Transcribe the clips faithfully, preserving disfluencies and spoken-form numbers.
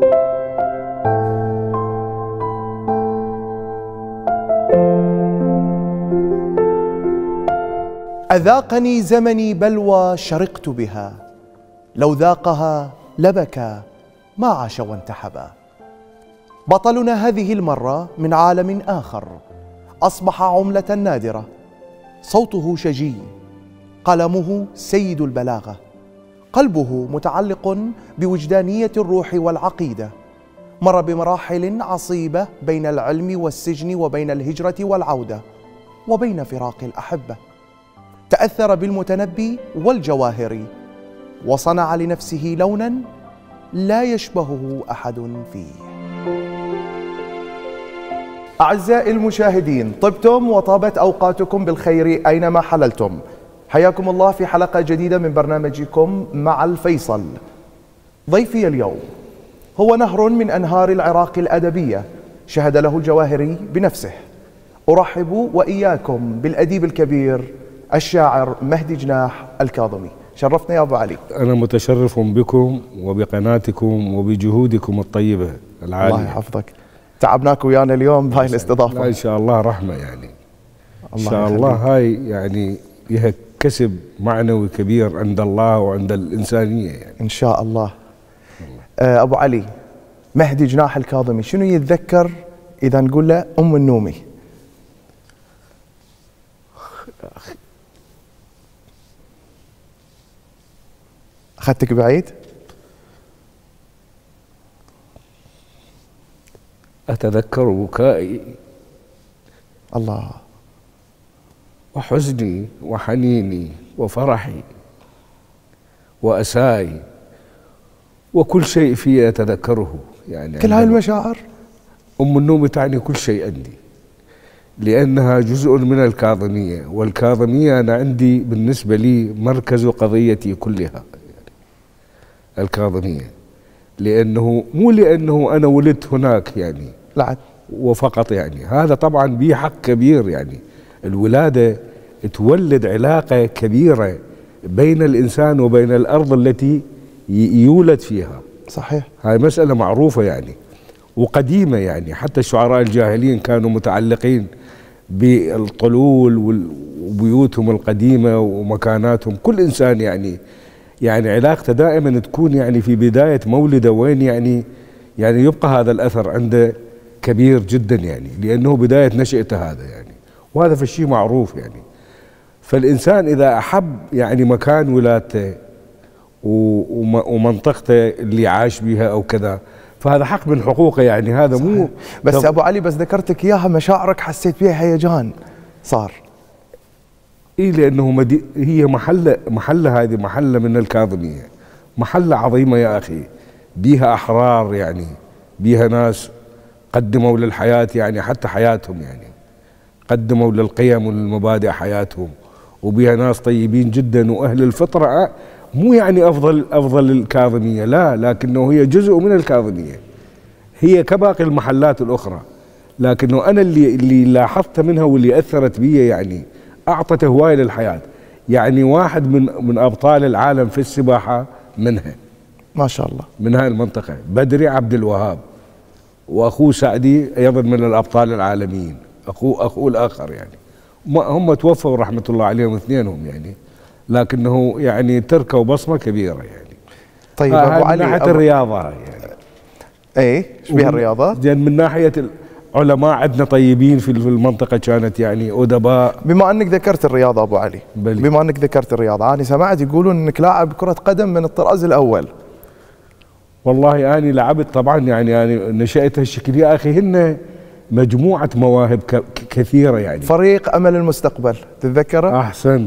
أذاقني زمني بلوى شرقت بها، لو ذاقها لبكى ما عاش وانتحبا. بطلنا هذه المرة من عالم آخر، أصبح عملة نادرة، صوته شجي، قلمه سيد البلاغة، قلبه متعلق بوجدانية الروح والعقيدة، مر بمراحل عصيبة بين العلم والسجن وبين الهجرة والعودة وبين فراق الأحبة. تأثر بالمتنبي والجواهري وصنع لنفسه لونا لا يشبهه أحد فيه. أعزائي المشاهدين، طبتم وطابت أوقاتكم بالخير أينما حللتم. حياكم الله في حلقة جديدة من برنامجكم مع الفيصل. ضيفي اليوم هو نهر من أنهار العراق الأدبية شهد له الجواهري بنفسه. أرحب وإياكم بالأديب الكبير الشاعر مهدي جناح الكاظمي. شرفتنا يا أبو علي. أنا متشرف بكم وبقناتكم وبجهودكم الطيبة العالية. الله يحفظك. تعبناك ويانا اليوم بهاي الاستضافة. لا إن شاء الله رحمة يعني. إن شاء الله هاي يعني لها كسب معنوي كبير عند الله وعند الإنسانية يعني. إن شاء الله. الله. أبو علي، مهدي جناح الكاظمي شنو يتذكر إذا نقول له أم النومي؟ أخذتك بعيد؟ أتذكر بكائي الله وحزني وحنيني وفرحي وأساي وكل شيء فيه أتذكره يعني. كل هاي المشاعر؟ أم النوم تعني كل شيء عندي، لأنها جزء من الكاظمية، والكاظمية أنا عندي بالنسبة لي مركز قضيتي كلها يعني الكاظمية، لأنه مو لأنه أنا ولدت هناك يعني لا وفقط يعني، هذا طبعا بيه حق كبير يعني. الولادة تولد علاقة كبيرة بين الإنسان وبين الأرض التي يولد فيها. صحيح. هاي مسألة معروفة يعني وقديمة يعني، حتى الشعراء الجاهليين كانوا متعلقين بالطلول وبيوتهم القديمة ومكاناتهم. كل إنسان يعني يعني علاقته دائما تكون يعني في بداية مولده وين يعني يعني يبقى هذا الأثر عنده كبير جدا يعني، لأنه بداية نشأته هذا يعني، وهذا في الشيء معروف يعني. فالإنسان إذا أحب يعني مكان ولادته ومنطقته اللي عاش بها أو كذا، فهذا حق من حقوقه يعني. هذا صحيح. مو بس طب... أبو علي، بس ذكرتك إياها مشاعرك حسيت بها هيجان صار. إيه لأنه مدي... هي محلة محلة هذه محلة من الكاظمية، محلة عظيمة يا أخي، بيها أحرار يعني، بيها ناس قدموا للحياة يعني حتى حياتهم يعني، قدموا للقيم وللمبادئ حياتهم، وبيها ناس طيبين جدا وأهل الفطرة، مو يعني أفضل أفضل الكاظمية لا، لكنه هي جزء من الكاظمية، هي كباقي المحلات الأخرى. لكنه أنا اللي اللي لاحظت منها واللي أثرت بي يعني أعطت هواية للحياة يعني. واحد من من أبطال العالم في السباحة منها ما شاء الله، من هاي المنطقة، بدري عبد الوهاب، وأخوه سعدي أيضا من الأبطال العالميين، أخوه أخوه الآخر يعني. هم توفوا رحمة الله عليهم اثنينهم يعني، لكنه يعني تركوا بصمة كبيرة يعني. طيب أبو علي، من ناحية الرياضة يعني ايه ايش بها الرياضة؟ يعني من ناحية العلماء عندنا طيبين في المنطقة كانت يعني أدباء. بما أنك ذكرت الرياضة أبو علي، بلي. بما أنك ذكرت الرياضة، أنا سمعت يقولون أنك لاعب كرة قدم من الطراز الأول. والله أنا لعبت طبعا يعني يعني نشأت هالشكل يا أخي. هن مجموعة مواهب كثيرة يعني. فريق أمل المستقبل تتذكره؟ أحسنت،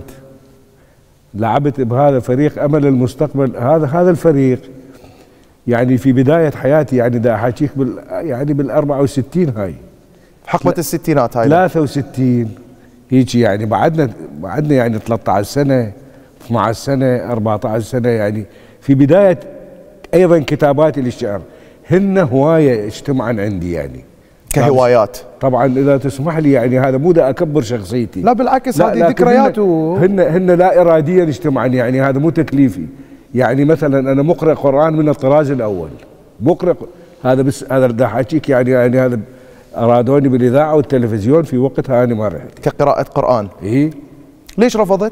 لعبت بهذا فريق أمل المستقبل. هذا هذا الفريق يعني في بداية حياتي يعني، دا أحاكيك بال يعني بالأربعة وستين هاي حقبة الستينات هاي ثلاثة وستين هيك يعني، بعدنا بعدنا يعني ثلاثة عشر سنة اثني عشر سنة أربعة عشر سنة يعني، في بداية أيضا كتاباتي للشعر. هن هواية اجتمعا عندي يعني كهوايات. طبعا إذا تسمح لي يعني، هذا مو دا أكبر شخصيتي، لا بالعكس، هذه ذكريات. هن هن لا إراديا اجتمعا يعني، هذا مو تكليفي يعني. مثلا أنا مقرئ قرآن من الطراز الأول، مقرئ هذا بس هذا اللي احكيك يعني يعني هذا ارادوني بالاذاعه والتلفزيون في وقتها انا ما رحت كقراءة قرآن. اي ليش رفضت؟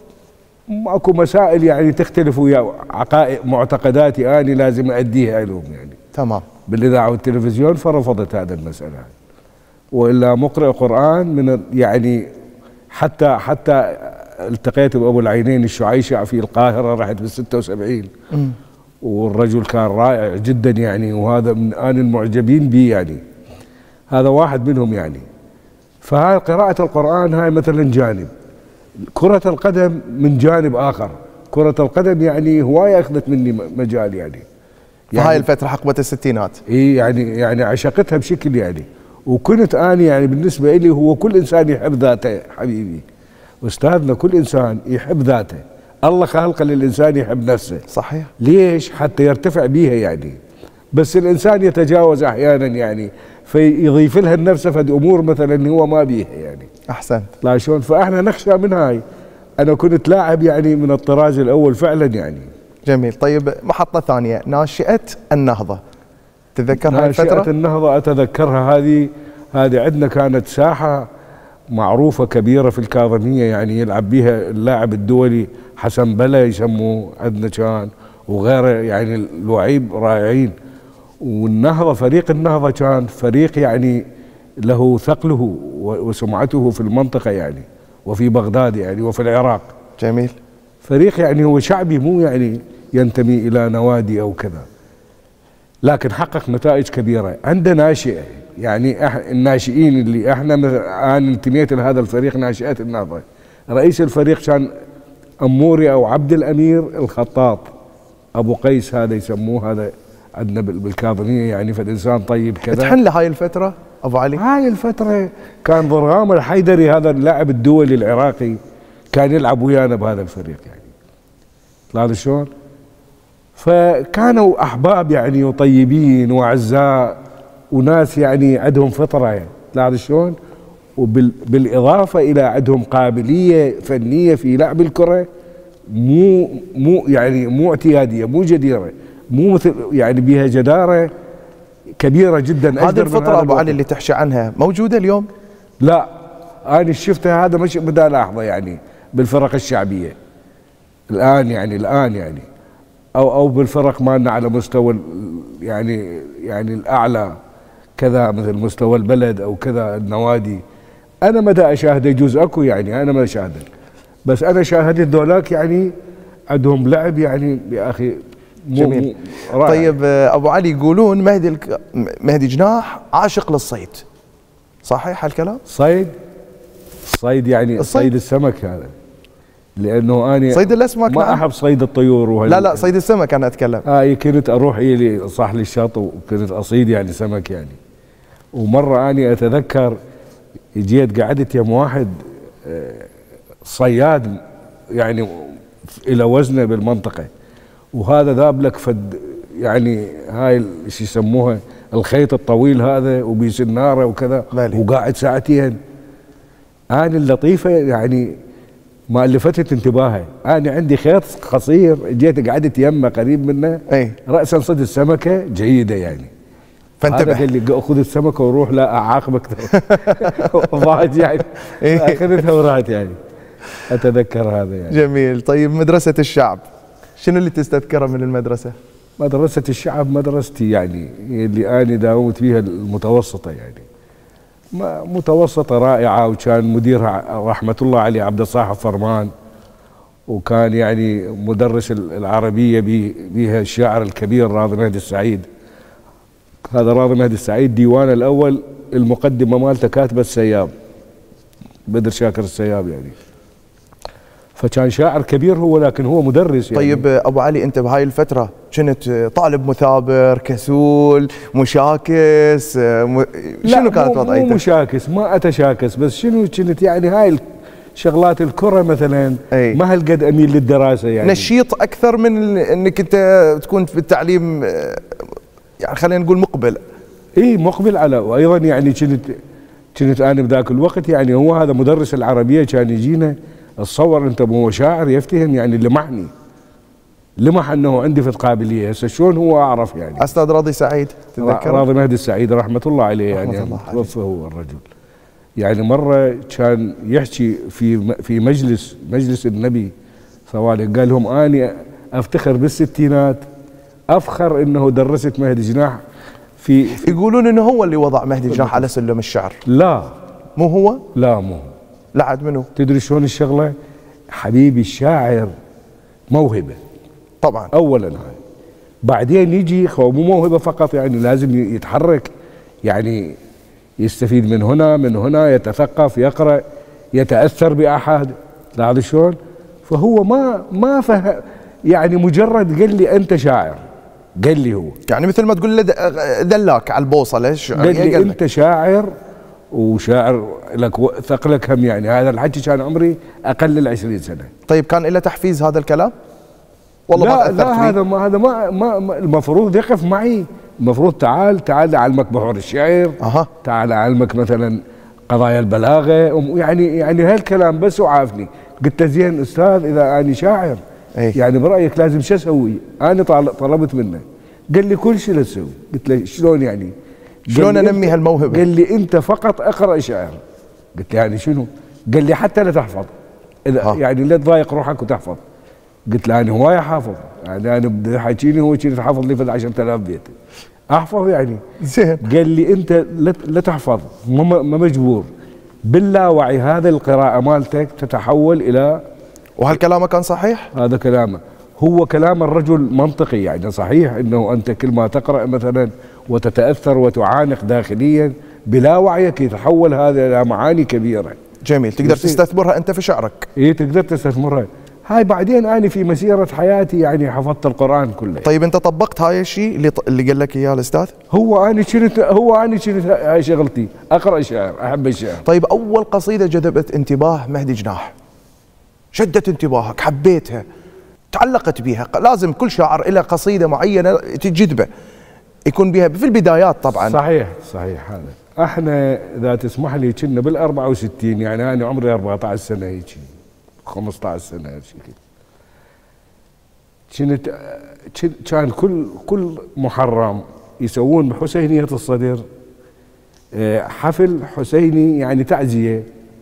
ماكو مسائل يعني تختلف ويا عقائد معتقداتي اني لازم اديها لهم يعني. تمام. بالاذاعه والتلفزيون فرفضت هذا المساله. والا مقرئ قران من يعني حتى حتى التقيت بابو العينين الشعيشع في القاهره، رحت بال ستة وسبعين والرجل كان رائع جدا يعني، وهذا من آن المعجبين به يعني، هذا واحد منهم يعني. فهاي قراءة القرآن هاي مثلا جانب، كرة القدم من جانب آخر. كرة القدم يعني هواية أخذت مني مجال يعني. يعني هاي الفترة حقبة الستينات. إيه يعني يعني عشقتها بشكل يعني. وكنت أنا يعني بالنسبة لي هو كل إنسان يحب ذاته حبيبي. أستاذنا كل إنسان يحب ذاته. الله خلق للإنسان يحب نفسه. صحيح. ليش؟ حتى يرتفع بيها يعني. بس الإنسان يتجاوز أحيانا يعني، فيضيف لها النفس فد أمور مثلا هو ما بيها يعني. أحسنت. لا شلون؟ فإحنا نخشى من هاي. أنا كنت لاعب يعني من الطراز الأول فعلا يعني. جميل. طيب محطة ثانية، ناشئة النهضة، تتذكر هاي الفترة؟ ناشئة النهضة أتذكرها. هذه هذه عندنا كانت ساحة معروفة كبيرة في الكاظمية يعني، يلعب بها اللاعب الدولي حسن بلا يسموه عندنا كان، وغيره يعني اللعيب رائعين. والنهضة فريق النهضة كان فريق يعني له ثقله وسمعته في المنطقة يعني، وفي بغداد يعني وفي العراق. جميل. فريق يعني هو شعبي، مو يعني ينتمي إلى نوادي أو كذا، لكن حقق نتائج كبيرة. عندنا ناشئة يعني الناشئين اللي احنا انا انتميت لهذا الفريق ناشئات النهضة. رئيس الفريق كان أموري أو عبد الأمير الخطاط أبو قيس، هذا يسموه، هذا عندنا بالكاظمية يعني، فالإنسان طيب كذا. تحن لهاي الفترة أبو علي؟ هاي الفترة كان ضرغام الحيدري هذا اللاعب الدولي العراقي كان يلعب ويانا بهذا الفريق يعني. طلع شلون؟ فكانوا أحباب يعني وطيبين وأعزاء وناس يعني عندهم فطرة يعني. طلع شلون؟ وبالإضافة إلى عندهم قابلية فنية في لعب الكرة مو مو يعني مو اعتيادية، مو جديرة، مو مثل يعني بها جدارة كبيرة جدا. هذه الفطرة أبو علي اللي تحكي عنها موجودة اليوم؟ لا، أنا شفتها هذا مش بدي ألاحظه يعني بالفرق الشعبية الآن يعني الآن يعني أو أو بالفرق مالنا على مستوى يعني يعني الأعلى كذا، مثل مستوى البلد أو كذا النوادي. أنا مدى أشاهد يجوز أكو يعني، أنا ما أشاهده، بس أنا شاهدت ذولاك يعني عندهم لعب يعني يا أخي جميل. طيب أبو علي، يقولون مهدي الك... مهدي جناح عاشق للصيد، صحيح هالكلام؟ صيد؟ صيد يعني الصيد. صيد السمك هذا، لأنه أنا صيد الأسماك ما نعم. أحب صيد الطيور وهل... لا لا صيد السمك أنا أتكلم. آه كنت أروح إلي صح لي الشاطئ وكنت أصيد يعني سمك يعني. ومرة أنا أتذكر جيت قعدت يم واحد صياد يعني إلى وزنه بالمنطقة، وهذا ذاب لك فد يعني هاي شو يسموها الخيط الطويل هذا وبسناره وكذا، وقاعد ساعتين. أنا اللطيفة يعني ما لفتت انتباهي، أنا عندي خيط قصير جيت قعدت يمه قريب منه أي. رأسا صد السمكة جيدة يعني، فانتبه. هذا قال لي خذ السمكة وروح لا أعاقبك. ضاعت يعني، أخذتها وراحت يعني. أتذكر هذا يعني. جميل. طيب مدرسة الشعب، شنو اللي تستذكره من المدرسة؟ مدرسة الشعب مدرستي يعني اللي أنا داومت فيها المتوسطة يعني، متوسطة رائعة، وكان مديرها رحمة الله عليه عبد الصاحب فرمان، وكان يعني مدرس العربية بها الشاعر الكبير راضي مهدي السعيد. هذا راضي مهدي السعيد ديوانه الأول المقدمة مالته كاتبة السياب، بدر شاكر السياب يعني، فكان شاعر كبير هو، لكن هو مدرس يعني. طيب أبو علي، أنت بهاي الفترة كنت طالب مثابر، كسول، مشاكس، م... شنو كانت وضعيتك؟ مو مشاكس، ما أتشاكس، بس شنو كنت يعني هاي شغلات الكرة مثلا أي. ما هالقد أميل للدراسة يعني، نشيط أكثر من أنك أنت تكون في التعليم يعني، خلينا نقول مقبل. إيه مقبل على، وأيضا يعني كنت كنت أنا بذاك الوقت يعني هو هذا مدرس العربية كان يجينا، تصور أنت هو شاعر يفتهم يعني اللي معني لمح انه عندي في القابليه. هسه شلون هو اعرف يعني؟ استاذ راضي سعيد تتذكر؟ راضي مهدي السعيد رحمه الله عليه، رحمة يعني الله توفى هو الرجل. يعني مره كان يحكي في في مجلس مجلس النبي صلى الله عليه، قال لهم اني افتخر بالستينات، افخر انه درست مهدي جناح في, في يقولون انه هو اللي وضع مهدي جناح على سلم الشعر. لا مو هو؟ لا مو هو. لا عاد منو؟ تدري شلون الشغله؟ حبيبي الشاعر موهبه طبعا اولا هاي، بعدين يجي هو مو موهبه فقط، يعني لازم يتحرك، يعني يستفيد من هنا من هنا، يتثقف، يقرا، يتاثر باحد. لاحظ شلون؟ فهو ما ما فهم، يعني مجرد قال لي انت شاعر، قال لي هو يعني مثل ما تقول له دلاك على البوصله، قال لي انت شاعر وشاعر لك ثقلك هم، يعني هذا الحكي كان عمري اقل ال عشرين سنه. طيب كان له تحفيز هذا الكلام؟ والله لا ما لا هذا ما هذا ما, ما, ما المفروض يقف معي، المفروض تعال تعال اعلمك بحور الشعر، أه. تعال اعلمك مثلا قضايا البلاغه، يعني يعني هالكلام بس وعافني. قلت له زين استاذ اذا اني شاعر أي. يعني برايك لازم شو اسوي؟ انا طلبت منه، قال لي كل شيء اسوي. قلت له شلون يعني؟ شلون انمي هالموهبه؟ قال لي انت فقط اقرا شعر. قلت له يعني شنو؟ قال لي حتى لا تحفظ، اذا ها. يعني لا تضايق روحك وتحفظ. قلت له انا هوايه حافظ، يعني انا بدي حكيني هو شي تحفظ لي في عشرة آلاف بيت احفظ يعني. زين. قال لي انت لا تحفظ، ما مجبور، باللاوعي هذا القراءه مالتك تتحول الى. وهالكلام كان صحيح؟ هذا كلامه هو، كلام الرجل منطقي، يعني صحيح انه انت كل ما تقرا مثلا وتتاثر وتعانق داخليا بلا وعيك يتحول هذا الى معاني كبيره. جميل، تقدر تستثمرها انت في شعرك. ايه تقدر تستثمرها. هاي بعدين انا في مسيره حياتي يعني حفظت القران كله. طيب انت طبقت هاي الشيء اللي اللي قال لك اياه الاستاذ؟ هو انا كنت هو انا كنت هاي شغلتي، اقرا شعر، احب الشعر. طيب اول قصيده جذبت انتباه مهدي جناح، شدت انتباهك، حبيتها، تعلقت بها، لازم كل شاعر له قصيده معينه تجذبه يكون بها في البدايات طبعا. صحيح صحيح. هذا احنا اذا تسمح لي كنا بال أربعة وستين، يعني انا عمري أربعة عشر سنه هيك خمسة عشر سنه هيك كنت كان كل كل محرم يسوون بحسينيه الصدر حفل حسيني، يعني تعزيه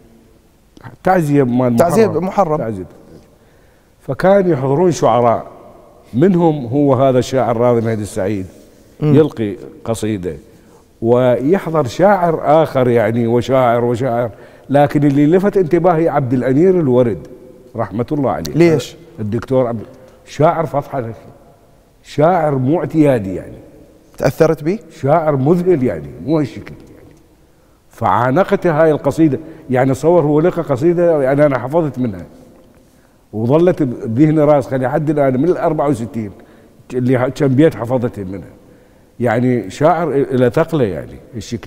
تعزيه مال تعزيه محرم تعزيه. فكان يحضرون شعراء، منهم هو هذا الشاعر راضي مهدي السعيد يلقي قصيده، ويحضر شاعر اخر يعني وشاعر وشاعر، لكن اللي لفت انتباهي عبد الامير الورد رحمه الله عليه. ليش؟ الدكتور عبد شاعر فطحه، شاعر مو اعتيادي يعني. تاثرت به؟ شاعر مذهل يعني مو هالشكل يعني. فعانقت هاي القصيده، يعني صور هو لقى قصيده يعني انا حفظت منها وظلت بذهني راسخه لحد الان من ال أربعة وستين اللي كم بيت حفظت منها. يعني شاعر الى ثقله يعني الشكل.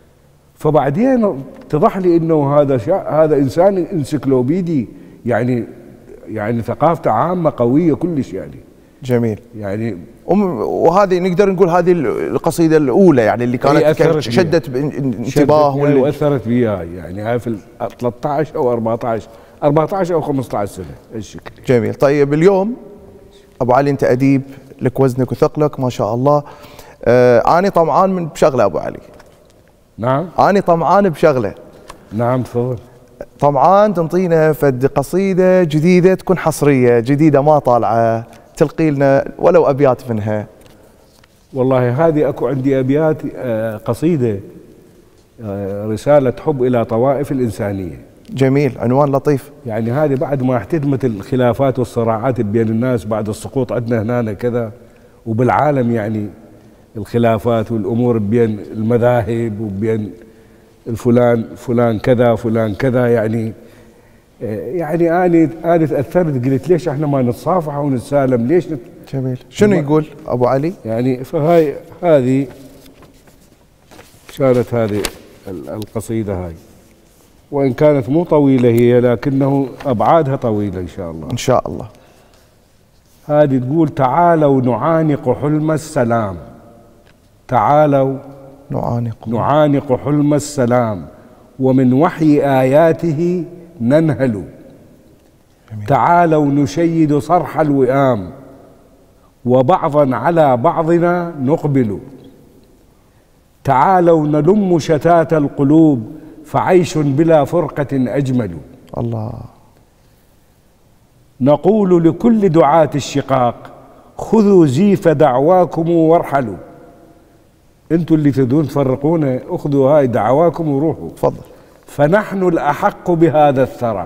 فبعدين اتضح لي انه هذا هذا انسان انسيكلوبيدي، يعني يعني ثقافته عامه قويه كلش يعني. جميل. يعني وهذه نقدر نقول هذه القصيده الاولى يعني اللي كانت شدت انتباه واللي واثرت بيها، يعني هاي في ثلاثة عشر او أربعة عشر أربعة عشر او خمسة عشر سنه الشكل. جميل. طيب اليوم ابو علي انت اديب لك وزنك وثقلك ما شاء الله. آه اني طمعان من بشغله ابو علي. نعم. اني طمعان بشغله. نعم تفضل. طمعان تنطينا فد قصيده جديده تكون حصريه جديده ما طالعه، تلقي لنا ولو ابيات منها. والله هذه اكو عندي ابيات آه قصيده آه رساله حب الى طوائف الانسانيه. جميل، عنوان لطيف. يعني هذه بعد ما احتدمت الخلافات والصراعات بين الناس بعد السقوط عندنا هنا كذا وبالعالم، يعني الخلافات والامور بين المذاهب وبين الفلان فلان كذا فلان كذا، يعني يعني انا انا تاثرت قلت ليش احنا ما نتصافح ونتسالم؟ ليش نت... جميل. شنو يقول ابو علي؟ يعني فهاي هذه كانت هذه القصيده هاي، وان كانت مو طويله هي لكنه ابعادها طويله ان شاء الله. ان شاء الله. هذه تقول: تعالوا نعانق حلم السلام، تعالوا نعانق نعانق حلم السلام ومن وحي آياته ننهل. جميل. تعالوا نشيد صرح الوئام وبعضا على بعضنا نقبل. تعالوا نلم شتات القلوب فعيش بلا فرقة أجمل. الله. نقول لكل دعاة الشقاق خذوا زيف دعواكم وارحلوا. انتوا اللي تدون تفرقونا، اخذوا هاي دعواكم وروحوا. تفضل. فنحن الأحق بهذا الثرى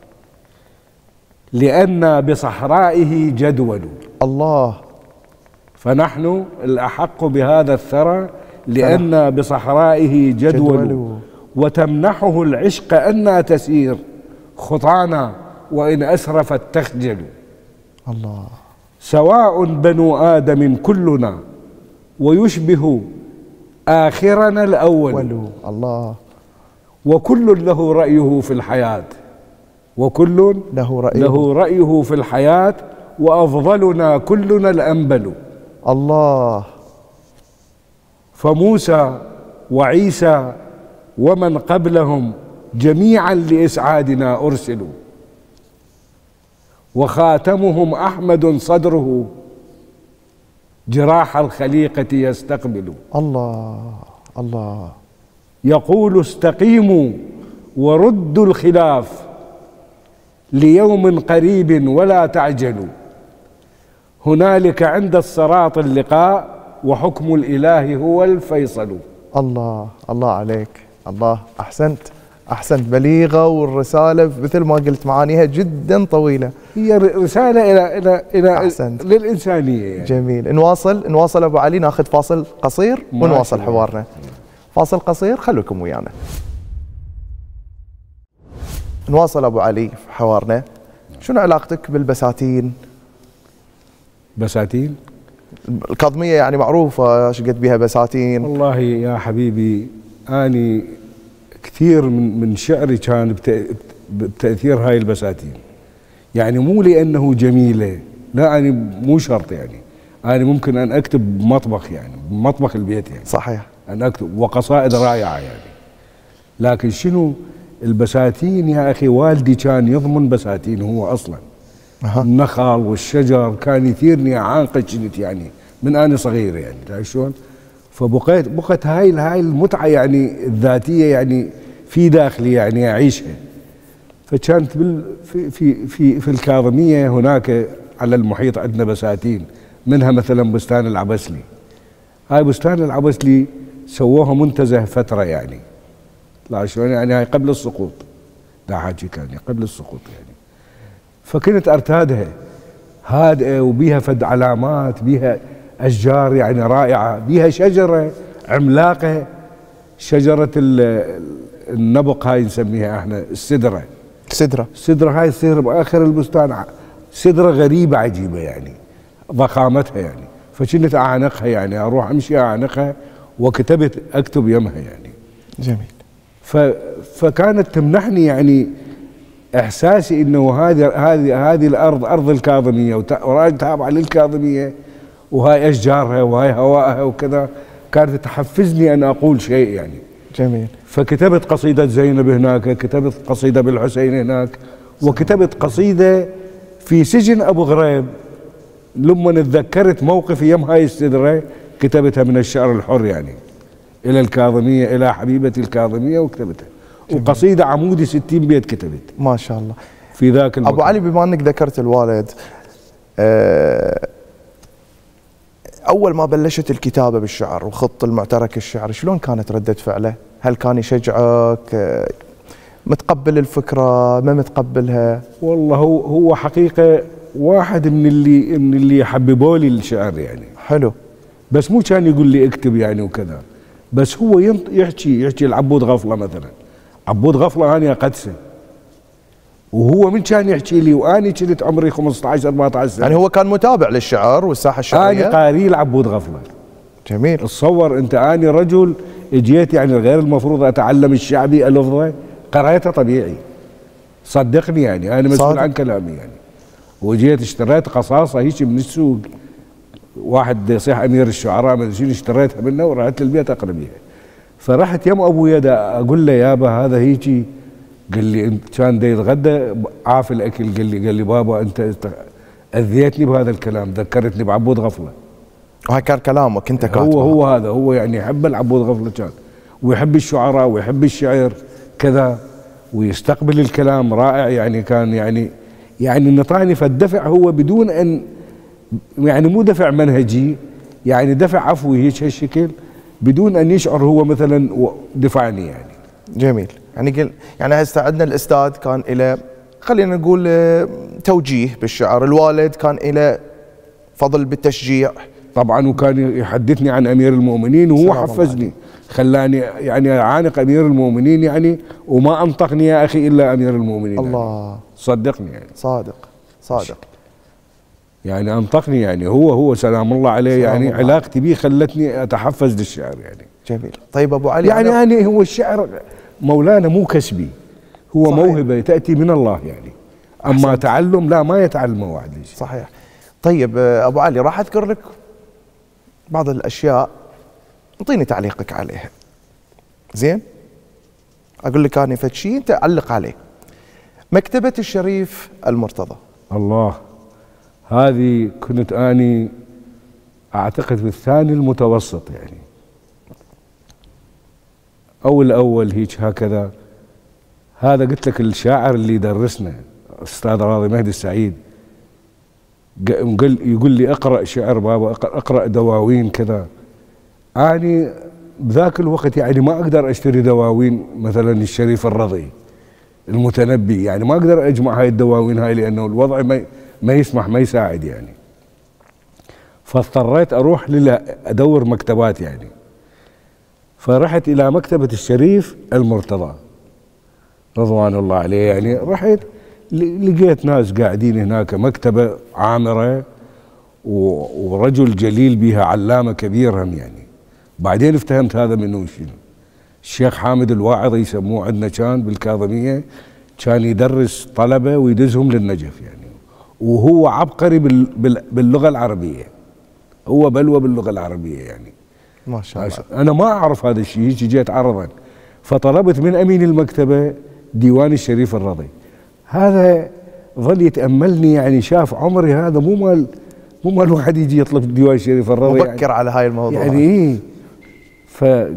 لأن بصحرائه جدول. الله. فنحن الأحق بهذا الثرى لأن بصحرائه جدول, جدول. وتمنحه العشق أن تسير خطانا وإن أسرفت تخجل. الله. سواء بنو آدم كلنا ويشبه آخرنا الأول. ولو. الله. وكل له رأيه في الحياة، وكل له رأيه, له رأيه في الحياة وأفضلنا كلنا الأنبل. الله. فموسى وعيسى ومن قبلهم جميعا لإسعادنا أرسلوا، وخاتمهم أحمد صدره جراح الخليقة يستقبل. الله. الله. يقول استقيموا وردوا الخلاف ليوم قريب ولا تعجلوا، هنالك عند الصراط اللقاء وحكم الإله هو الفيصل. الله. الله عليك. الله. أحسنت أحسنت بليغة، والرسالة مثل ما قلت معانيها جدا طويلة. هي رسالة إلى إلى إلى أحسنت. للإنسانية يعني. جميل. نواصل نواصل أبو علي، ناخذ فاصل قصير ونواصل حوارنا. فاصل قصير، خلوكم ويانا. نواصل أبو علي في حوارنا. شنو علاقتك بالبساتين؟ بساتين؟ الكاظمية يعني معروفة شقد بها بساتين. والله يا حبيبي أني كثير من من شعري كان بتأثير هاي البساتين، يعني مو لأنه جميلة، لا أنا مو شرط، يعني أنا ممكن أن أكتب بمطبخ، يعني بمطبخ البيت يعني صحيح أن أكتب وقصائد رائعة يعني، لكن شنو البساتين يا أخي؟ والدي كان يضمن بساتين هو أصلا. أه. النخل والشجر كان يثيرني أعانقه كنت يعني من أنا صغير، يعني تعرف شلون؟ فبقيت بقت هاي هاي المتعة يعني الذاتية يعني في داخلي يعني أعيشها. فكانت بال في في في في الكاظمية هناك على المحيط عندنا بساتين، منها مثلا بستان العبسلي. هاي بستان العبسلي سووها منتزه فترة يعني، لا شلون يعني، هاي قبل السقوط، دا حاجي كان قبل السقوط يعني. فكنت ارتادها هادئة وبيها فد علامات، بيها أشجار يعني رائعة، بيها شجرة عملاقة، شجرة النبق هاي نسميها احنا السدرة. سدرة السدرة هاي تصير بآخر البستان، سدرة غريبة عجيبة يعني ضخامتها يعني. فكنت أعانقها يعني، أروح أمشي أعانقها وكتبت أكتب يمها يعني. جميل. ف فكانت تمنحني يعني إحساسي إنه هذه هذه هذه الأرض أرض الكاظمية، وراجل تابعة للكاظمية، وهاي أشجارها وهاي هوائها وكذا، كانت تحفزني أن أقول شيء يعني. جميل. فكتبت قصيدة زينب هناك، كتبت قصيدة بالحسين هناك، وكتبت قصيدة في سجن أبو غريب لما تذكرت موقفي يم هاي السدرة، كتبتها من الشعر الحر يعني إلى الكاظمية، إلى حبيبتي الكاظمية، وكتبتها. جميل. وقصيدة عمودي ستين بيت كتبت ما شاء الله في ذاك المكان. أبو علي، بما أنك ذكرت الوالد، أه أول ما بلشت الكتابة بالشعر وخط المعترك الشعر، شلون كانت ردة فعله؟ هل كان يشجعك؟ متقبل الفكرة؟ ما متقبلها؟ والله هو هو حقيقة واحد من اللي من اللي حببوا لي الشعر يعني. حلو. بس مو كان يقول لي اكتب يعني وكذا، بس هو يحكي يحكي العبود غفلة مثلا، عبود غفلة أنا قدسه، وهو من كان يحكي لي واني كنت عمري خمسة عشر أربعة عشر سنة، يعني هو كان متابع للشعر والساحة الشعرية. أنا قاري العبود غفلة. جميل. تصور أنت، أني رجل اجيت يعني غير المفروض أتعلم الشعبي ألفظه، قريته طبيعي صدقني يعني، أنا مسؤول عن كلامي يعني. وجيت اشتريت قصاصة هيك من السوق، واحد يصيح أمير الشعراء ما شنو، اشتريتها منه ورحت للبيت أقرا بيها. فرحت يم أبويا دا أقول له يابا هذا هيجي، قال لي كان دا يتغدى عاف الأكل، قال لي قال لي بابا أنت اذيتني بهذا الكلام، ذكرتني بعبود غفله. وهي كان كلامك انت كاتبه؟ هو هو هذا هو يعني يحب العبود غفله كان، ويحب الشعراء ويحب الشعر كذا، ويستقبل الكلام رائع يعني. كان يعني يعني نطاني فالدفع هو بدون ان يعني مو دفع منهجي، يعني دفع عفوي هيك هالشكل بدون ان يشعر هو مثلا دفعني يعني. جميل. يعني قل يعني هسه عندنا الاستاذ كان له خلينا نقول توجيه بالشعر، الوالد كان له فضل بالتشجيع طبعا، وكان يحدثني عن امير المؤمنين وهو حفزني، خلاني يعني اعانق امير المؤمنين يعني، وما انطقني يا اخي الا امير المؤمنين. الله يعني صدقني يعني. صادق صادق يعني انطقني يعني، هو هو سلام الله عليه يعني الله. علاقتي به خلتني اتحفز للشعر يعني. جميل. طيب ابو علي يعني أنا يعني هو الشعر مولانا مو كسبي، هو صحيح. موهبه تاتي من الله يعني. اما أحسنت. تعلم لا، ما يتعلمه واحد. صحيح. طيب ابو علي راح اذكر لك بعض الاشياء، اعطيني تعليقك عليها. زين؟ اقول لك انا فد شيء انت علق عليه. مكتبة الشريف المرتضى. الله، هذه كنت اني اعتقد في الثاني المتوسط يعني، او الاول هيك هكذا. هذا قلت لك الشاعر اللي درسنا استاذ راضي مهدي السعيد، قال يقول لي اقرا شعر بابا، اقرا دواوين كذا. اني بذاك الوقت يعني ما اقدر اشتري دواوين مثلا الشريف الرضي، المتنبي، يعني ما اقدر اجمع هاي الدواوين هاي لانه الوضع ما ما يسمح ما يساعد يعني. فاضطريت اروح ادور مكتبات يعني. فرحت الى مكتبة الشريف المرتضى رضوان الله عليه يعني. رحت لقيت ناس قاعدين هناك، مكتبة عامرة ورجل جليل بها، علامة كبير هم يعني. بعدين افتهمت هذا منه شنو. الشيخ حامد الواعظي يسموه عندنا كان بالكاظمية، كان يدرس طلبة ويدزهم للنجف يعني، وهو عبقري باللغة العربية، هو بلوى باللغة العربية يعني ما شاء الله. أنا ما أعرف هذا الشيء، هيك جيت عرضا، فطلبت من أمين المكتبة ديوان الشريف الرضي. هذا ظل يتأملني يعني، شاف عمري هذا مو مال مو مال واحد يجي يطلب ديوان الشريف الرضي مبكر يعني على هاي الموضوع يعني. ايه فقال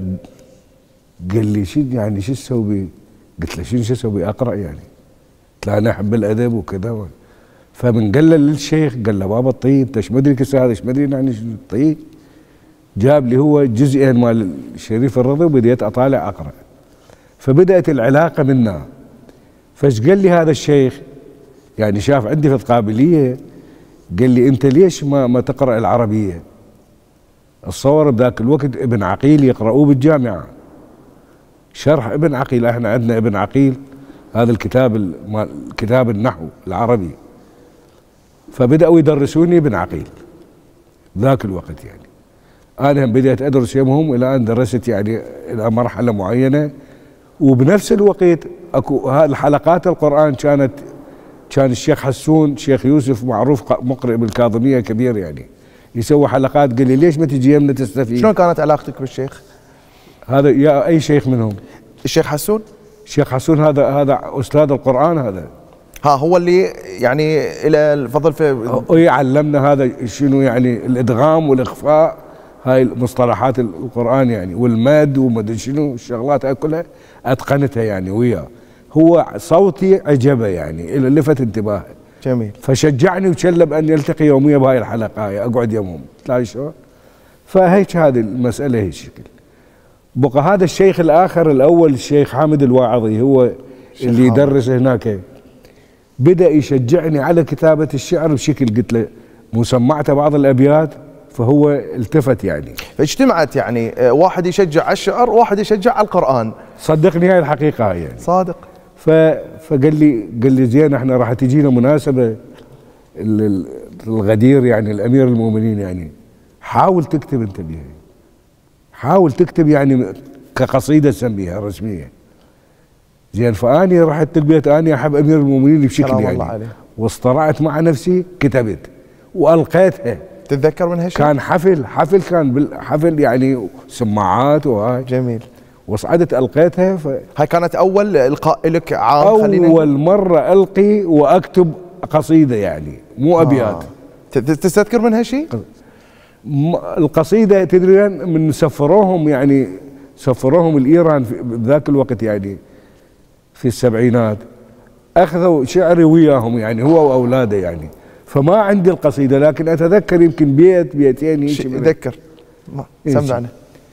لي شو يعني شو تسوي؟ قلت له شنو شو اسوي؟ اقرا يعني. قلت له انا احب الادب وكذا. فمن قال له للشيخ، قال له بابا الطيب انت ايش مدري كسا هذا، ايش مدري يعني شنو الطيب. جاب لي هو جزئين مال الشريف الرضي وبديت اطالع اقرا. فبدات العلاقه منا. فايش قال لي هذا الشيخ؟ يعني شاف عندي في القابليه، قال لي انت ليش ما ما تقرا العربيه؟ اتصور بذاك الوقت ابن عقيل يقرأوه بالجامعه، شرح ابن عقيل، احنا عندنا ابن عقيل هذا الكتاب كتاب النحو العربي. فبداوا يدرسوني ابن عقيل ذاك الوقت يعني. انا بديت ادرس يمهم الى ان درست يعني الى مرحله معينه. وبنفس الوقت اكو الحلقات القران كانت كان الشيخ حسون، شيخ يوسف معروف مقرئ بالكاظميه كبير يعني، يسوي حلقات. قال لي ليش ما تجي يمنا تستفيد؟ شلون كانت علاقتك بالشيخ؟ هذا يا اي شيخ منهم؟ الشيخ حسون؟ الشيخ حسون هذا هذا استاذ القران هذا. ها هو اللي يعني الى الفضل في علمنا هذا شنو يعني الادغام والاخفاء، هاي المصطلحات القران يعني، والمد وما شنو الشغلات هاي كلها اتقنتها يعني وياه. هو صوتي عجبه يعني، لفت انتباهه. جميل. فشجعني وشلب ان يلتقي يوميا بهاي الحلقه هاي، اقعد يمهم تلاقي شلون. فهيك هذه المساله هيك شكل. بقى هذا الشيخ الاخر الاول الشيخ حامد الواعظي هو اللي يدرس هناك، بدا يشجعني على كتابه الشعر بشكل، قلت له مسمعته بعض الابيات، فهو التفت يعني. فاجتمعت يعني، واحد يشجع على الشعر وواحد يشجع على القران. صدقني هاي الحقيقه هاي يعني. صادق. فقال لي قال لي زين احنا راح تجينا مناسبه الغدير يعني الامير المؤمنين يعني، حاول تكتب انت بها، حاول تكتب يعني كقصيده سميها رسميه. زين فاني رحت البيت، اني احب امير المؤمنين بشكل يعني الله عليه. واصطرعت مع نفسي كتبت والقيتها. تتذكر من هالشيء؟ كان حفل حفل كان بالحفل يعني سماعات وهاي. جميل. وصعدت القيتها. ف... هاي كانت اول القاء لك عام؟ اول مره القي واكتب قصيدة يعني مو أبيات. آه. تستذكر منها شيء؟ القصيدة تدري من سفروهم يعني سفروهم الإيران بذاك الوقت يعني في السبعينات، أخذوا شعري وياهم يعني هو وأولاده يعني، فما عندي القصيدة لكن أتذكر يمكن بيت بيتين يذكر سمعنا.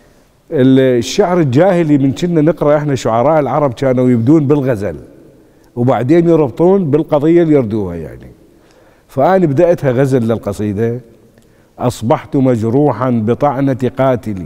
الشعر الجاهلي من كنا نقرأ احنا شعراء العرب كانوا يبدون بالغزل وبعدين يربطون بالقضية اللي يردوها يعني، فأنا بدأتها غزل للقصيدة: أصبحت مجروحا بطعنة قاتلي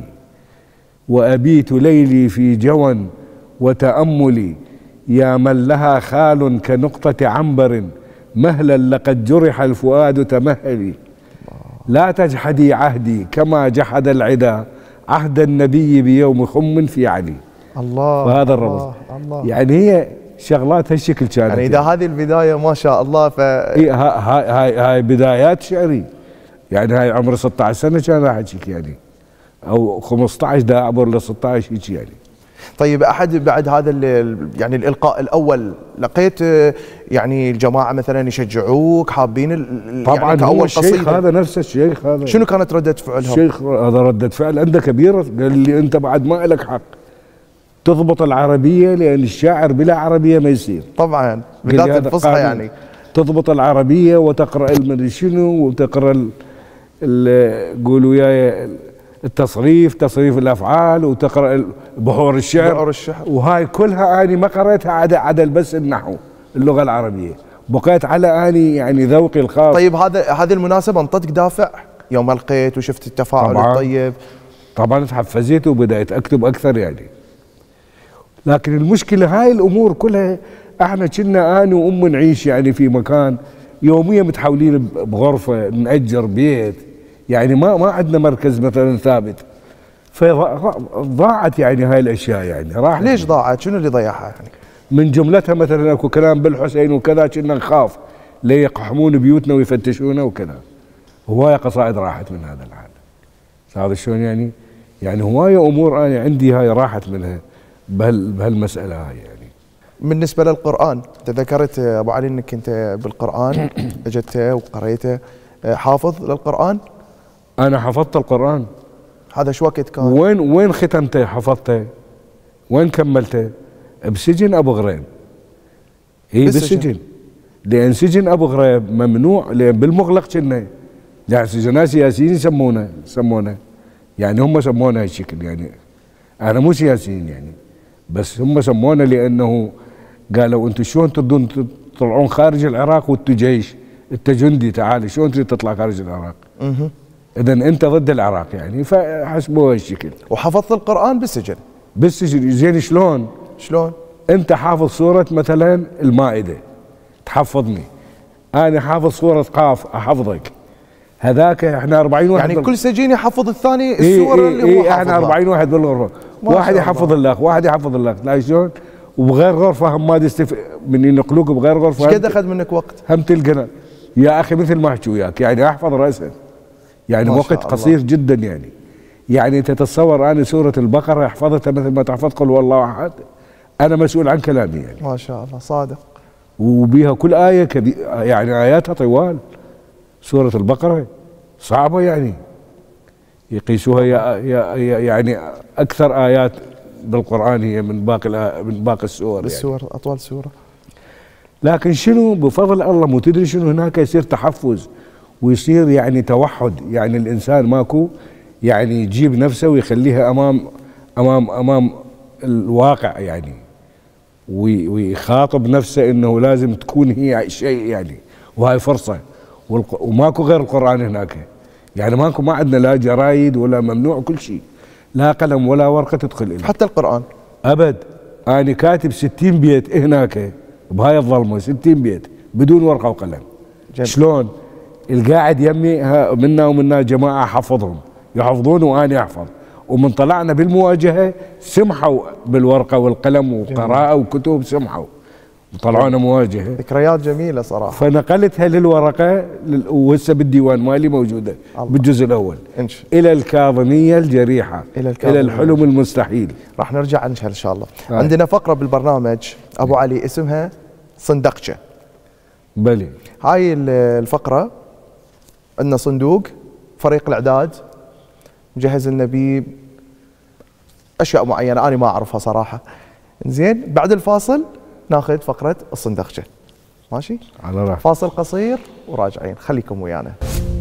وأبيت ليلي في جوى وتأملي، يا من لها خال كنقطة عنبر مهلا لقد جرح الفؤاد تمهلي، لا تجحدي عهدي كما جحد العدا عهد النبي بيوم خم في علي. الله. وهذا الرمز الله. يعني هي شغلات هالشكل كانت يعني اذا هذه البدايه ما شاء الله ف هاي هاي هاي بدايات شعري يعني، هاي عمري ستة عشر سنه كان احكيك يعني، او خمسة عشر دا اعبر ل ستة عشر هيك يعني. طيب احد بعد هذا يعني الالقاء الاول لقيت يعني الجماعه مثلا يشجعوك حابين طبعا يعني هو الشيخ هذا نفس الشيخ هذا. شنو كانت رده فعلهم؟ الشيخ هذا رده فعل عنده كبيره، قال لي انت بعد ما لك حق تضبط العربيه لان الشاعر بلا عربيه ما يصير. طبعا بالذات الفصحى يعني تضبط العربيه وتقرا المدري شنو وتقرا قولوا وياي التصريف تصريف الافعال وتقرا بحور الشعر بحور الشعر وهاي كلها اني ما قريتها عدا عدل بس النحو اللغه العربيه، بقيت على اني يعني ذوقي الخاص. طيب هذا هذه المناسبه انطتك دافع يوم القيت وشفت التفاعل طبعاً الطيب؟ طبعا تحفزت وبدأت اكتب اكثر يعني، لكن المشكله هاي الامور كلها احنا كنا انا وام نعيش يعني في مكان يوميا متحولين بغرفه نأجر بيت يعني، ما ما عندنا مركز مثلا ثابت، فضاعت يعني هاي الاشياء يعني راحت. ليش ضاعت؟ شنو اللي ضيعها يعني؟ من جملتها مثلا اكو كلام بالحسين وكذا كنا نخاف ليقحمون بيوتنا ويفتشونا وكذا، هوايه قصائد راحت من هذا الحال. هذا شلون يعني؟ يعني هوايه امور انا عندي هاي راحت منها بهال بهالمساله هاي يعني. بالنسبه للقران تذكرت ابو علي انك انت بالقران اجته وقريته، حافظ للقران؟ انا حفظت القران. هذا شو وقت كان؟ وين وين ختمته حفظته؟ وين كملته؟ بسجن ابو غريب. اي بالسجن، لان سجن ابو غريب ممنوع، لان بالمغلق كنا يعني سجناء سياسيين يسمونه يسمونه يعني هم سمونا هالشكل يعني، انا مو سياسيين يعني بس هم سمونا لانه قالوا انتم شلون تردون تطلعون خارج العراق وانتم جيش، انت جندي تعال شلون تريد تطلع خارج العراق؟ اها اذا انت ضد العراق يعني، فحسبوها هالشكل. وحفظت القران بالسجن؟ بالسجن. زين شلون؟ شلون؟ انت حافظ سوره مثلا المائده تحفظني، انا حافظ سوره قاف احفظك، هذاك احنا أربعين واحد يعني كل سجين يحفظ الثاني السور إيه اللي إيه هو حافظها. احنا أربعين واحد بالغرفه، واحد يحفظ الاخ واحد يحفظ الاخ، لا شلون؟ وبغير غرفه هم ما يستف من ينقلوك بغير غرفه. ايش قد اخذ منك وقت؟ هم تلقنا يا اخي مثل ما احكي وياك يعني احفظ راسا يعني وقت قصير جدا يعني. يعني انت تتصور انا سوره البقره حفظتها مثل ما تحفظ قل هو الله احد، انا مسؤول عن كلامي يعني. ما شاء الله صادق. وبيها كل ايه كبير يعني اياتها طوال. سوره البقره صعبه يعني يقيسوها يا يا يعني اكثر ايات بالقران هي من باقي من باقي السور السور يعني. اطول سوره. لكن شنو بفضل الله مو تدري شنو هناك يصير تحفز ويصير يعني توحد، يعني الانسان ماكو يعني يجيب نفسه ويخليها امام امام امام الواقع يعني، ويخاطب نفسه انه لازم تكون هي شيء يعني، وهاي فرصه. وماكو غير القران هناك يعني، ماكو ما عندنا لا جرايد ولا ممنوع كل شيء، لا قلم ولا ورقه تدخل إليه. حتى القران ابد. انا كاتب ستين بيت هناك بهاي الظلمه، ستين بيت بدون ورقه وقلم. جميل. شلون؟ القاعد يمي منا ومنا جماعه حفظهم يحفظون وانا احفظ، ومن طلعنا بالمواجهه سمحوا بالورقه والقلم وقراءه وكتب سمحوا وطلعونا مواجهه. ذكريات جميله صراحه. فنقلتها للورقه وهسه بالديوان مالي موجوده الله. بالجزء الاول انش. الى الكاظميه الجريحه، الى, الكاظمية. الى الحلم المستحيل. راح نرجع نشهر ان شاء الله. آه. عندنا فقره بالبرنامج ابو علي اسمها صندقشه. بلي. هاي الفقرة عندنا صندوق، فريق الإعداد مجهز لنا بيه أشياء معينة أنا ما أعرفها صراحة. زين، بعد الفاصل ناخذ فقرة الصندخشة. ماشي؟ على راحة. فاصل قصير وراجعين، خليكم ويانا.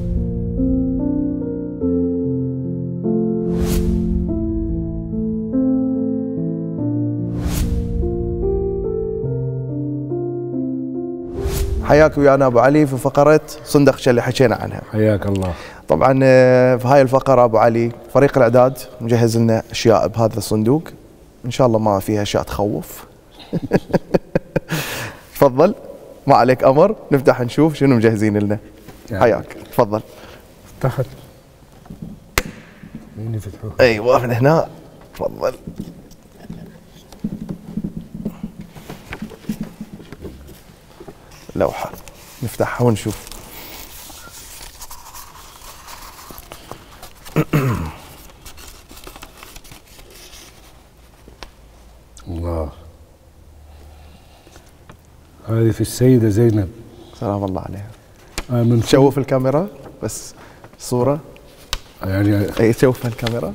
حياك ويانا ابو علي في فقره صندخشه اللي حكينا عنها. حياك الله. طبعا في هاي الفقره ابو علي فريق الاعداد مجهز لنا اشياء بهذا الصندوق، ان شاء الله ما فيها اشياء تخوف. تفضل، ما عليك امر، نفتح نشوف شنو مجهزين لنا. يعني حياك، تفضل. تحت مين يفتحوه؟ ايوه من هنا، تفضل. لوحة نفتحها ونشوف. الله، هذه في السيدة زينب سلام الله عليها. آه من تشوف الكاميرا بس الصورة يعني، اي تشوفها الكاميرا.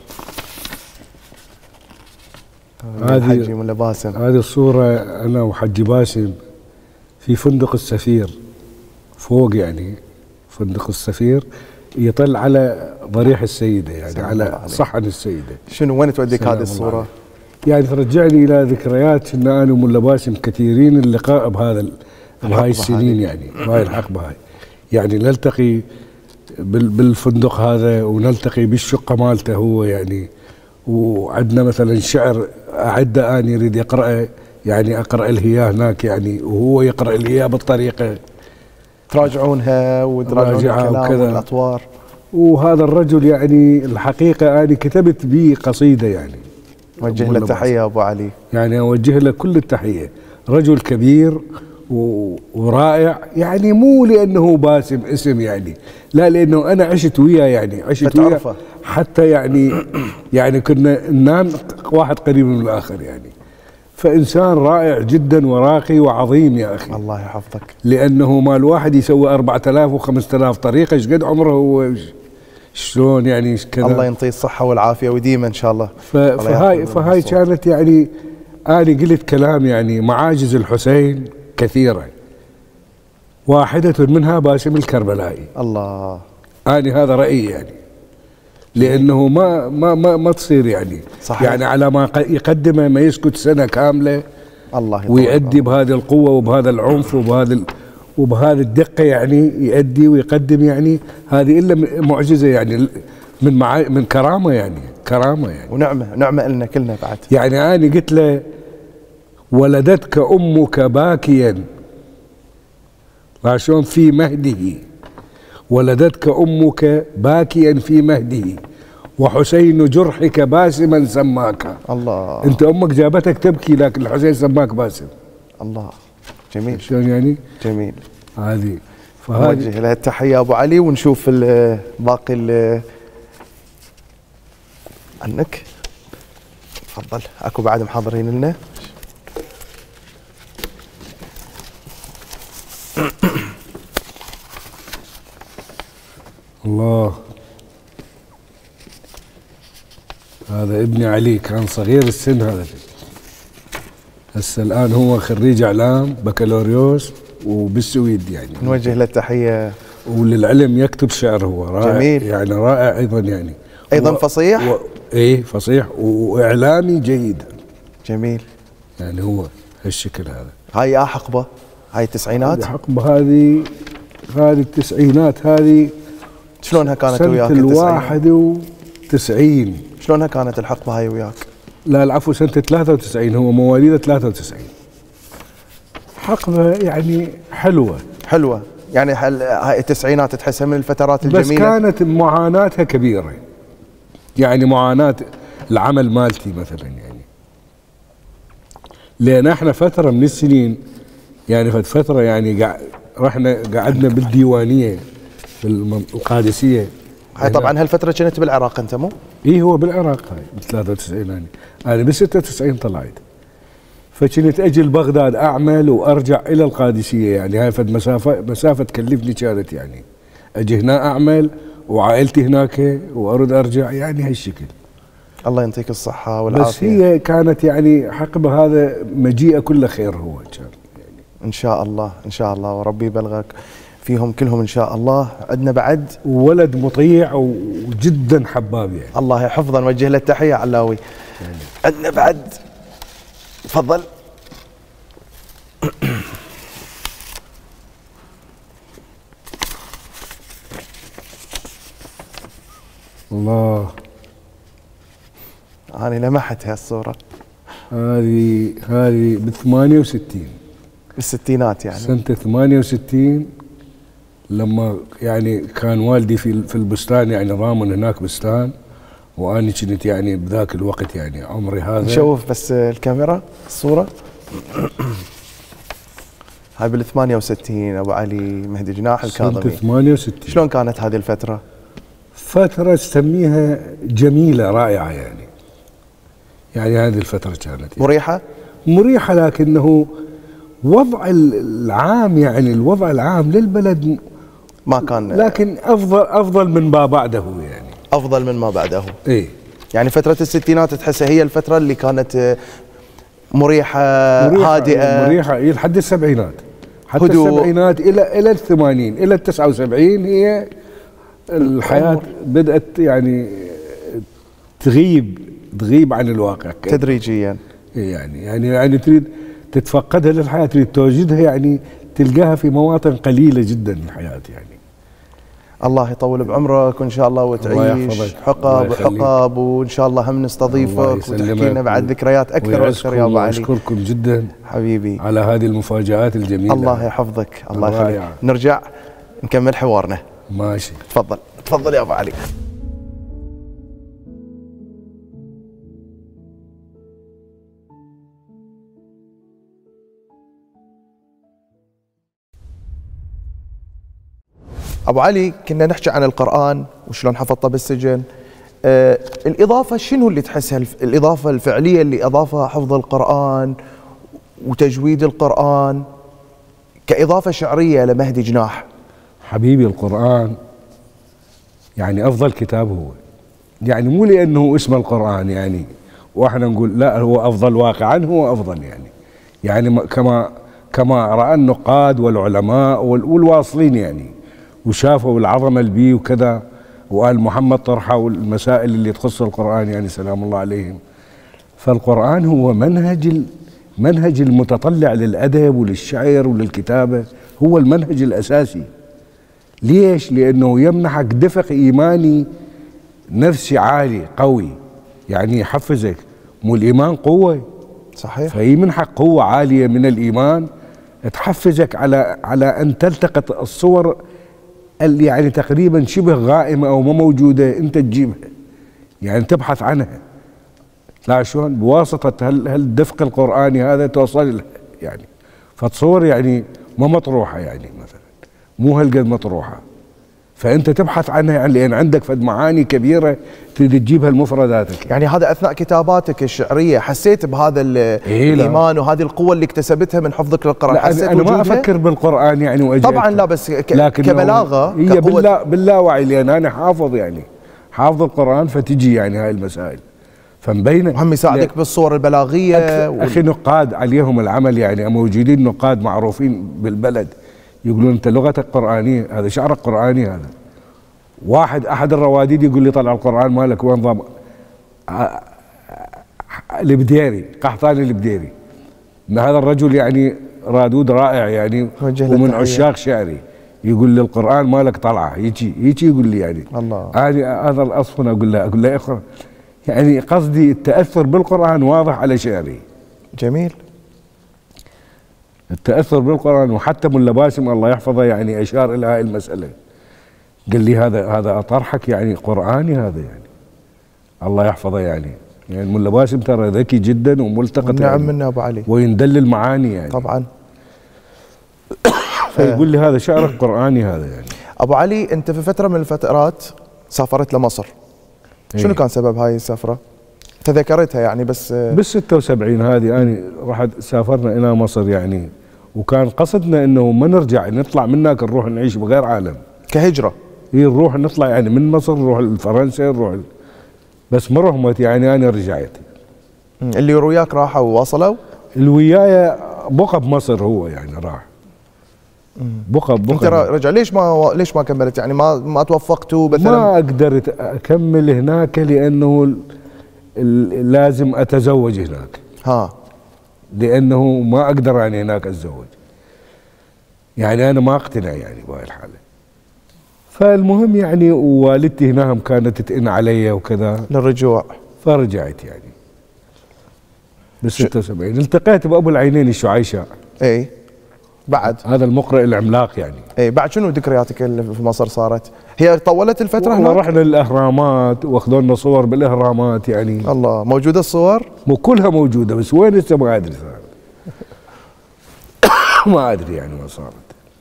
هذه حجي ولا باسم؟ هذه الصورة أنا وحجي باسم في فندق السفير فوق، يعني فندق السفير يطل على ضريح السيدة، يعني على صحن السيدة. شنو وين توديك هذه الصورة؟ يعني ترجعني إلى ذكريات إن أنا وملا باسم كثيرين اللقاء بهذا بهاي السنين، يعني بهاي الحقبة هاي، يعني نلتقي بالفندق هذا ونلتقي بالشقة مالته هو، يعني وعندنا مثلا شعر أعده أنا يريد يقرأه، يعني أقرأ له إياه هناك، يعني وهو يقرأ لي إياه بالطريقة، تراجعونها وتراجعون الكلام والأطوار. وهذا الرجل يعني الحقيقة أنا كتبت به قصيدة، يعني أوجه له التحية أبو علي، يعني أوجه له كل التحية. رجل كبير ورائع، يعني مو لأنه باسم اسم يعني، لا لأنه أنا عشت وياه، يعني عشت وياه حتى يعني يعني كنا ننام واحد قريب من الآخر، يعني فإنسان رائع جدا وراقي وعظيم يا أخي. الله يحفظك. لأنه ما الواحد يسوي أربعة آلاف وخمسة آلاف طريقة، ايش قد عمره هو، شلون يعني كذا. الله ينطيه الصحة والعافية وديما إن شاء الله. فهاي فهاي كانت يعني أنا قلت كلام، يعني معاجز الحسين كثيرة، واحدة منها باسم الكربلائي. الله. أنا هذا رأيي، يعني لأنه ما ما ما, ما تصير يعني صحيح. يعني على ما يقدمه ما يسكت سنة كاملة، الله ويؤدي بهذه القوة وبهذا العنف وبهذا وبهذه الدقة، يعني يؤدي ويقدم، يعني هذه إلا معجزة، يعني من مع من كرامة، يعني كرامة يعني ونعمة نعمة لنا كلنا بعد. يعني أنا قلت له ولدتك أمك باكيا شلون في مهده، ولدتك أمك باكيا في مهده، وحسين جرحك باسما سماك. الله. أنت أمك جابتك تبكي لكن الحسين سماك باسم. الله، جميل. شلون يعني؟ جميل. هذه فهذه لها التحية أبو علي، ونشوف باقي عنك. تفضل، اكو بعد محضرين لنا. الله، هذا ابني علي كان صغير السن، هذا هسه الآن هو خريج إعلام بكالوريوس وبالسويد، يعني نوجه له التحية. وللعلم يكتب شعر، هو رائع. جميل. يعني رائع أيضا، يعني أيضا فصيح. و... إيه فصيح وإعلامي جيد. جميل. يعني هو هالشكل هذا. هاي حقبة، هاي التسعينات. حقبة هذه هذه التسعينات، هذه شلونها كانت وياك؟ سنة الواحد وتسعين. شلونها كانت الحقبة هاي وياك؟ لا العفو، سنة ثلاثة وتسعين، هو مواليد ثلاثة وتسعين. حقبة يعني حلوة حلوة، يعني هاي التسعينات تحسها من الفترات الجميلة، بس كانت معاناتها كبيرة، يعني معاناة العمل مالتي مثلا، يعني لأن احنا فترة من السنين، يعني فترة يعني قع... رحنا قعدنا بالديوانية بالقادسية. هاي طبعا هالفترة كنت بالعراق انت مو؟ اي هو بالعراق، هاي ب ثلاثة وتسعين، يعني انا ب ستة وتسعين طلعت. فكنت اجي لبغداد اعمل وارجع الى القادسيه، يعني هاي فد مسافه مسافه تكلفني كانت، يعني اجي هنا اعمل وعائلتي هناك وارد ارجع، يعني هالشكل. الله يعطيك الصحه والعافيه. بس هي كانت يعني حقب هذا مجيئه كله خير هو كان يعني. ان شاء الله ان شاء الله، وربي يبلغك فيهم كلهم ان شاء الله. عندنا بعد ولد مطيع وجدا حباب يعني. الله يحفظه، نوجه له التحيه علاوي. يعني. عندنا بعد، تفضل. الله، أنا لمحت هالصورة. هذه هذه ب ثمانية وستين، بالستينات يعني، سنة ثمانية وستين، لما يعني كان والدي في في البستان، يعني رامن هناك بستان، وأنا كنت يعني بذاك الوقت يعني عمري هذا. نشوف بس الكاميرا الصورة. هاي بال ثمانية وستين أبو علي مهدي جناح الكاظمي. سنة ثمانية وستين. شلون كانت هذه الفترة؟ فترة تسميها جميلة رائعة يعني. يعني هذه الفترة كانت مريحة؟ مريحة، لكنه وضع العام يعني الوضع العام للبلد ما كان، لكن أفضل أفضل من ما بعده يعني. أفضل من ما بعده. إيه. يعني فترة الستينات تحسها هي الفترة اللي كانت مريحة, مريحة هادئة. مريحة لحد السبعينات، حتى هدوء. السبعينات إلى إلى الثمانين، إلى التسعة وسبعين هي الحياة بدأت يعني تغيب تغيب عن الواقع تدريجيا. يعني يعني يعني تريد تتفقدها للحياة، تريد توجدها يعني تلقاها في مواطن قليلة جدا من الحياة يعني. الله يطول بعمرك وإن شاء الله وتعيش حقب وحقب، وإن شاء الله هم نستضيفك وتحكي لنا بعد ذكريات أكثر وأكثر يا أبو علي. أشكركم جدا حبيبي على هذه المفاجآت الجميلة. الله يحفظك، الله يخليك. نرجع نكمل حوارنا. ماشي. تفضل تفضل يا أبو علي. أبو علي، كنا نحكي عن القرآن وشلون حفظته بالسجن. آه الإضافة شنو اللي تحسها الإضافة الفعلية اللي أضافها حفظ القرآن وتجويد القرآن كإضافة شعرية لمهدي جناح؟ حبيبي، القرآن يعني أفضل كتاب هو، يعني مو لأنه اسم القرآن يعني وإحنا نقول لا هو أفضل، واقعا هو أفضل يعني يعني كما كما رأى النقاد والعلماء والواصلين يعني، وشافوا العظمة اللي بيه وكذا، وقال محمد طرحة والمسائل اللي تخص القرآن يعني سلام الله عليهم. فالقرآن هو منهج منهج المتطلع للأدب وللشعر وللكتابة، هو المنهج الأساسي. ليش؟ لأنه يمنحك دفق إيماني نفسي عالي قوي، يعني يحفزك، مو الإيمان قوة؟ صحيح. فيمنحك قوة عالية من الإيمان تحفزك على على أن تلتقط الصور اللي يعني تقريبا شبه غائمة أو ما موجودة، أنت تجيبها يعني تبحث عنها. لا شلون بواسطة هالدفق القرآني هذا توصل له يعني، فتصور يعني ما مطروحة يعني مثلا، مو هالقد مطروحة، فأنت تبحث عنها يعني لأن عندك فد معاني كبيرة تريد تجيبها لمفرداتك. يعني هذا أثناء كتاباتك الشعرية حسيت بهذا إيه الإيمان وهذه القوة اللي اكتسبتها من حفظك للقرآن؟ لا حسيت أنا ما أفكر بالقرآن يعني وأجي طبعا لا، بس كبلاغة هي باللا باللاوعي، لأن أنا حافظ يعني حافظ القرآن، فتجي يعني هاي المسائل فمبينه، وهم يساعدك بالصور البلاغية. وال... أخي نقاد عليهم العمل يعني، موجودين نقاد معروفين بالبلد يقولون أنت لغتك قرآنية، هذا شعرك قرآني. هذا واحد أحد الرواديد يقول لي طلع القرآن مالك وين ضم البديري، قحطاني البديري، هذا الرجل يعني رادود رائع يعني ومن عشاق شعري، يقول لي القرآن مالك طلعه، يجي يجي يقول لي يعني الله. هذا هذا الأصف. أنا أقول له أقول له اقرأ، يعني قصدي التأثر بالقرآن واضح على شعري. جميل. التأثر بالقرآن، وحتى ملا باسم الله يحفظه يعني أشار إلى هاي المسألة، قال لي هذا هذا طرحك يعني قرآني هذا يعني، الله يحفظه يعني. يعني ملا باسم ترى ذكي جدا وملتقط، نعم يعني منا أبو علي، ويندل المعاني يعني طبعا. فيقول لي هذا شعرك قرآني هذا يعني. أبو علي، أنت في فترة من الفترات سافرت لمصر، شنو كان سبب هاي السفرة؟ تذكرتها يعني بس بال ستة وسبعين هذه أنا رحت سافرنا إلى مصر يعني، وكان قصدنا إنه ما نرجع، نطلع من هناك نروح نعيش بغير عالم كهجرة. هي نروح نطلع يعني من مصر نروح لفرنسا نروح، بس ما رحمت يعني أنا رجعت. اللي وياك راحوا ووصلوا؟ اللي وياي بقى بمصر هو يعني راح. بقى بقى انت رجع ليش ما ليش ما كملت يعني ما ما توفقتوا مثلا؟ ما قدرت اكمل هناك لانه لازم اتزوج هناك. ها لانه ما اقدر يعني هناك اتزوج. يعني انا ما اقتنع يعني بهاي الحاله. فالمهم يعني والدتي هناهم كانت تتئن علي وكذا للرجوع، فرجعت يعني بال ستة وسبعين. التقيت بابو العينين الشعيشاء. اي بعد هذا المقرئ العملاق يعني. اي بعد شنو ذكرياتك اللي في مصر صارت؟ هي طولت الفترة هناك؟ ورحنا للاهرامات واخذونا صور بالاهرامات يعني. الله، موجودة الصور؟ مو كلها موجودة بس وين لسه ما ادري صار. ما ادري يعني ما صارت.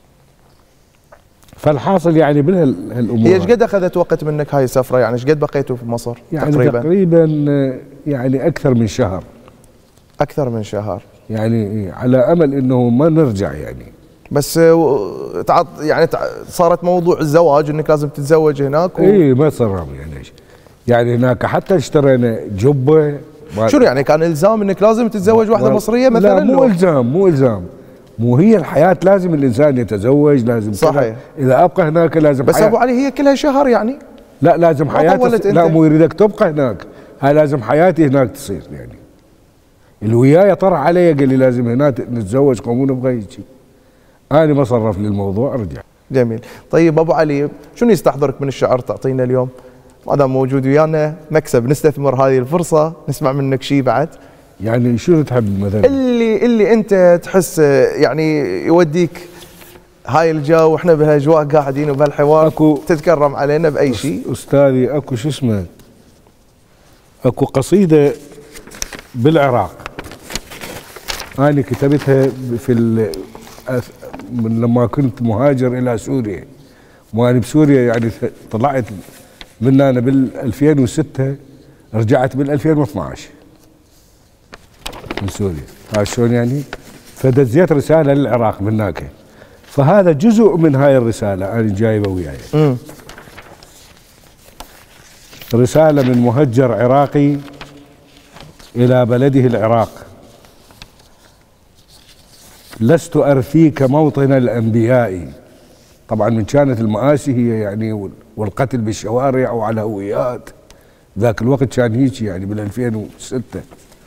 فالحاصل يعني بهالامور. هي ايش قد اخذت وقت منك هاي السفرة يعني؟ ايش قد بقيتوا في مصر؟ يعني تقريبا تقريبا يعني اكثر من شهر. اكثر من شهر يعني على امل انه ما نرجع يعني. بس تعط يعني صارت موضوع الزواج انك لازم تتزوج هناك و... اي ما صار يعني يعني هناك حتى اشترينا جبه. شنو يعني كان الزام انك لازم تتزوج واحده مصريه مثلا؟ لا مو الزام مو الزام مو هي الحياه لازم الانسان يتزوج لازم. صحيح. اذا ابقى هناك لازم بس ابو علي هي كلها شهر يعني. لا لازم حياتي. لا مو يريدك تبقى هناك، هاي لازم حياتي هناك تصير يعني. اللي وياي طرح علي قال لي لازم هناك نتزوج قومونا بغير شيء. انا ما صرف لي الموضوع رجع. جميل. طيب ابو علي شنو يستحضرك من الشعر تعطينا اليوم؟ ما دام موجود ويانا مكسب، نستثمر هذه الفرصه نسمع منك شيء بعد. يعني شنو تحب مثلا؟ اللي اللي انت تحس يعني يوديك هاي الجو واحنا بهالاجواء قاعدين وبهالحوار اكو تتكرم علينا باي شيء. استاذي اكو شو اسمه؟ اكو قصيده بالعراق انا كتبتها في من لما كنت مهاجر الى سوريا، وانا بسوريا يعني طلعت من انا بال ألفين وستة رجعت بال ألفين واثنعش من سوريا. عارف شلون يعني؟ فدزيت رساله للعراق من هناك، فهذا جزء من هاي الرساله انا جايبه وياي. رساله من مهجر عراقي الى بلده العراق. لست أرثيك موطن الأنبياء. طبعا من كانت المآسي هي يعني والقتل بالشوارع وعلى هويات، ذاك الوقت كان هيك يعني بال ألفين وستة.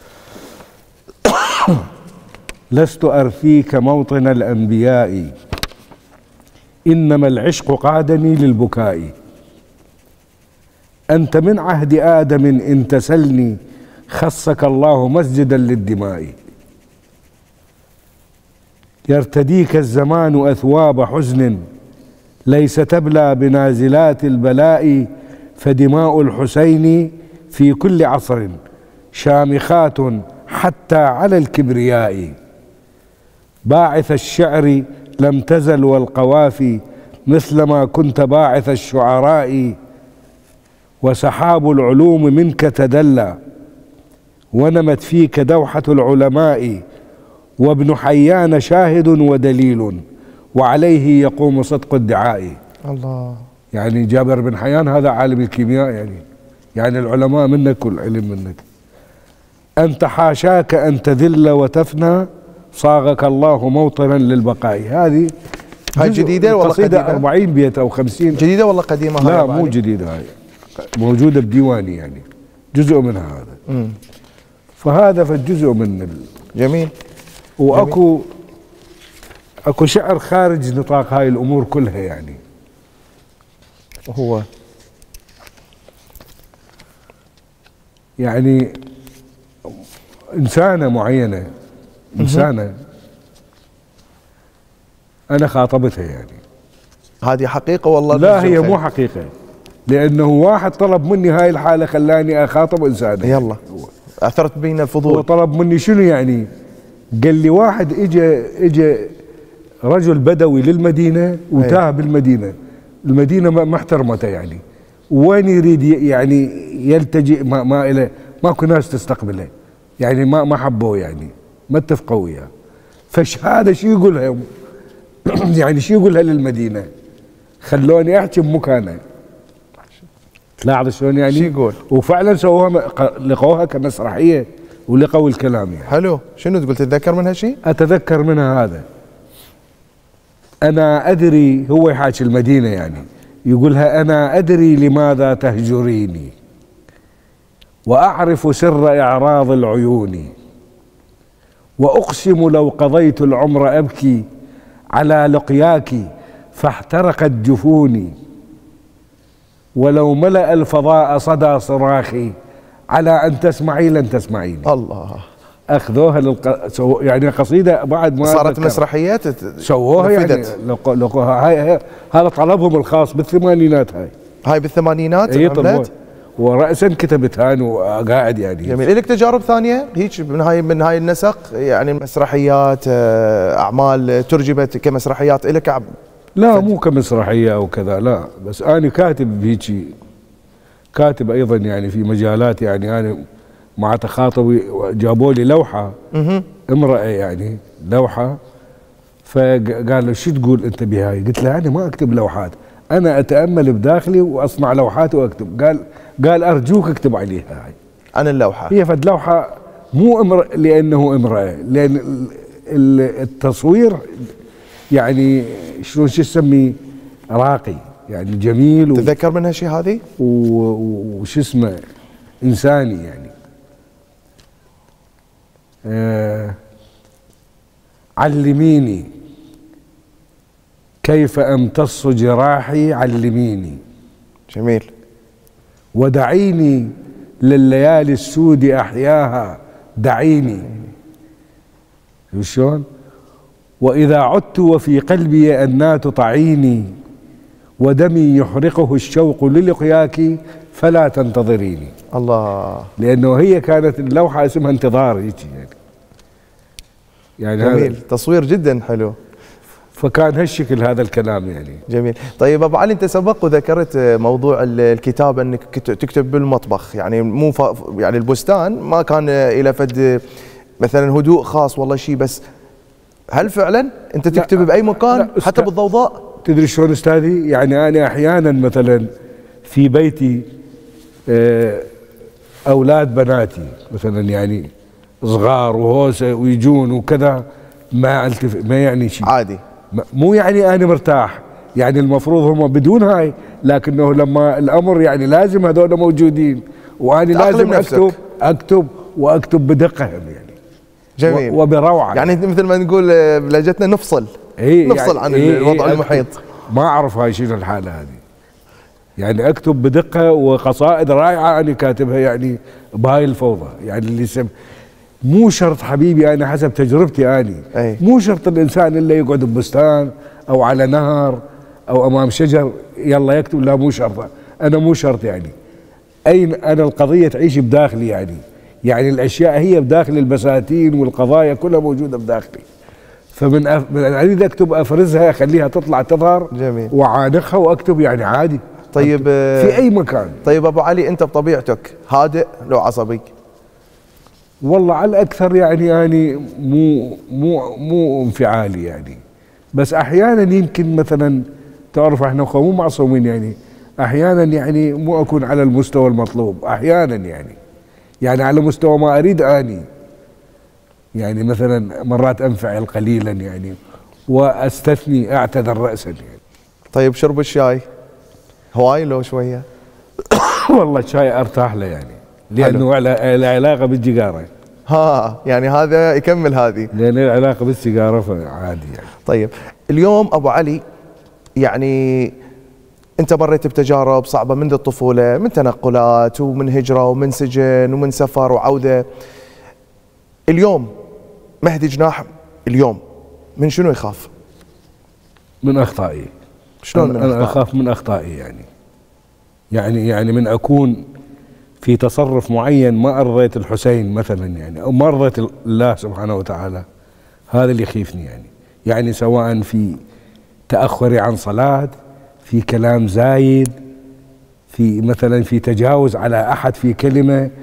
لست أرثيك موطن الأنبياء إنما العشق قادني للبكاء. أنت من عهد آدم إن تسلني خصك الله مسجدا للدماء. يرتديك الزمان أثواب حزن ليس تبلى بنازلات البلاء. فدماء الحسين في كل عصر شامخات حتى على الكبرياء. باعث الشعر لم تزل والقوافي مثلما كنت باعث الشعراء. وسحاب العلوم منك تدلى ونمت فيك دوحة العلماء. وابن حيان شاهد ودليل وعليه يقوم صدق الدعاء. الله. يعني جابر بن حيان هذا عالم الكيمياء يعني يعني العلماء منك والعلم منك. أنت حاشاك أن تذل وتفنى صاغك الله موطنا للبقاء. هذه هاي جديدة ولا قديمة؟ أربعين بيت أو خمسين. جديدة ولا قديمة؟ لا مو جديدة، هاي موجودة بديواني يعني جزء منها هذا. مم. فهذا فالجزء من ال... جميل. واكو جميل. اكو شعر خارج نطاق هاي الامور كلها يعني. هو يعني انسانه معينه، انسانه انا خاطبتها يعني. هذه حقيقه والله؟ لا هي مو حقيقه، لانه واحد طلب مني هاي الحاله خلاني اخاطب انسانه. يلا اثرت بينا الفضول. هو طلب مني شنو يعني؟ قال لي واحد اجى اجى رجل بدوي للمدينه وتاه بالمدينه، المدينه ما احترمته يعني، وين يريد يعني يلتجئ ما, ما الى ماكو ناس تستقبله، يعني ما ما حبوه، يعني ما اتفقوا وياه. فش هذا شو يقولها يعني شو يقولها للمدينه؟ خلوني احكي بمكانه. لاحظ شلون يعني؟ شو يقول؟ وفعلا سووها، لقوها كمسرحيه ولقوا الكلام يعني. حلو. شنو تقول؟ تتذكر منها شيء؟ اتذكر منها هذا. انا ادري، هو يحاكي المدينه يعني، يقولها انا ادري لماذا تهجريني واعرف سر اعراض العيون، واقسم لو قضيت العمر ابكي على لقياك فاحترقت جفوني، ولو ملأ الفضاء صدى صراخي على ان تسمعي لن تسمعيني. الله. اخذوها للق... سو... يعني قصيده بعد ما صارت مسرحيات سووها يعني. لقو... لقو... هاي... هاي... هذا طلبهم الخاص بالثمانينات. هاي هاي بالثمانينات عملت، ورأسا كتبت هان وقاعد يعني. جميل. لك تجارب ثانيه هيك من هاي من هاي النسق، يعني مسرحيات، اعمال ترجمت كمسرحيات لك؟ لا مو كمسرحيه او كذا، لا، بس انا كاتب بهيجي، كاتب ايضا يعني في مجالات، يعني انا مع تخاطبي جابوا لي لوحه امراه، يعني لوحه، فقال له شو تقول انت بهاي؟ قلت له انا ما اكتب لوحات، انا اتامل بداخلي واصنع لوحات واكتب. قال قال ارجوك اكتب عليها هاي عن اللوحه. هي فد لوحه مو امراه لانه امراه، لان التصوير يعني شلون شو تسميه، راقي يعني جميل. تتذكر منها شيء هذه؟ وش اسمه، انساني يعني. آه علميني كيف امتص جراحي، علميني. جميل. ودعيني لليالي السود احياها، دعيني. شلون؟ واذا عدت وفي قلبي انات طعيني، ودمي يحرقه الشوق للقياك فلا تنتظريني. الله. لانه هي كانت اللوحه اسمها انتظار هيك يعني. يعني جميل. تصوير جدا حلو. فكان هالشكل هذا الكلام يعني. جميل. طيب ابو علي، انت سبق وذكرت موضوع الكتابه انك تكتب بالمطبخ، يعني مو يعني البستان ما كان الى فد مثلا هدوء خاص والله شيء، بس هل فعلا انت تكتب باي مكان حتى بالضوضاء؟ تدري شلون استاذي؟ يعني انا احيانا مثلا في بيتي اولاد بناتي مثلا يعني صغار وهوسه ويجون وكذا، ما التف ما يعني شيء عادي، مو يعني انا مرتاح، يعني المفروض هم بدون هاي، لكنه لما الامر يعني لازم هذول موجودين، وانا لازم اكتب اكتب واكتب بدقه يعني. جميل. وبروعه، يعني مثل ما نقول بلهجتنا نفصل إيه نفصل يعني عن إيه الوضع إيه المحيط. ما اعرف هاي شنو الحاله هذه، يعني اكتب بدقه وقصائد رائعه انا كاتبها يعني بهاي الفوضى، يعني اللي سم مو شرط حبيبي، انا حسب تجربتي اني أي. مو شرط الانسان اللي يقعد ببستان او على نهر او امام شجر يلا يكتب، لا مو شرط، انا مو شرط يعني. اين انا القضيه تعيش بداخلي يعني، يعني الاشياء هي بداخل البساتين والقضايا كلها موجوده بداخلي، فمن أف... من اريد اكتب افرزها اخليها تطلع تظهر. جميل. واعانقها واكتب يعني عادي. طيب في اي مكان. طيب ابو علي، انت بطبيعتك هادئ لو عصبي؟ والله على الاكثر يعني اني مو مو مو انفعالي يعني، بس احيانا يمكن مثلا تعرف احنا مو معصومين يعني، احيانا يعني مو اكون على المستوى المطلوب، احيانا يعني يعني على مستوى ما اريد اني، يعني مثلا مرات انفعل قليلا يعني واستثني اعتذر راسا يعني. طيب شرب الشاي هواي لو شويه؟ والله الشاي ارتاح له يعني، لانه له علاقه بالسيجاره. ها يعني هذا يكمل هذه، لان العلاقه بالسيجاره فعادي يعني. طيب اليوم ابو علي، يعني انت مريت بتجارب صعبه منذ الطفوله، من تنقلات ومن هجره ومن سجن ومن سفر وعوده. اليوم مهدي جناح اليوم من شنو يخاف؟ من اخطائي. شلون من انا أخطائي؟ اخاف من اخطائي يعني يعني يعني من اكون في تصرف معين ما ارضيت الحسين مثلا يعني، او ما ارضيت الله سبحانه وتعالى، هذا اللي يخيفني يعني. يعني سواء في تاخري عن صلاه، في كلام زايد، في مثلا في تجاوز على احد في كلمه،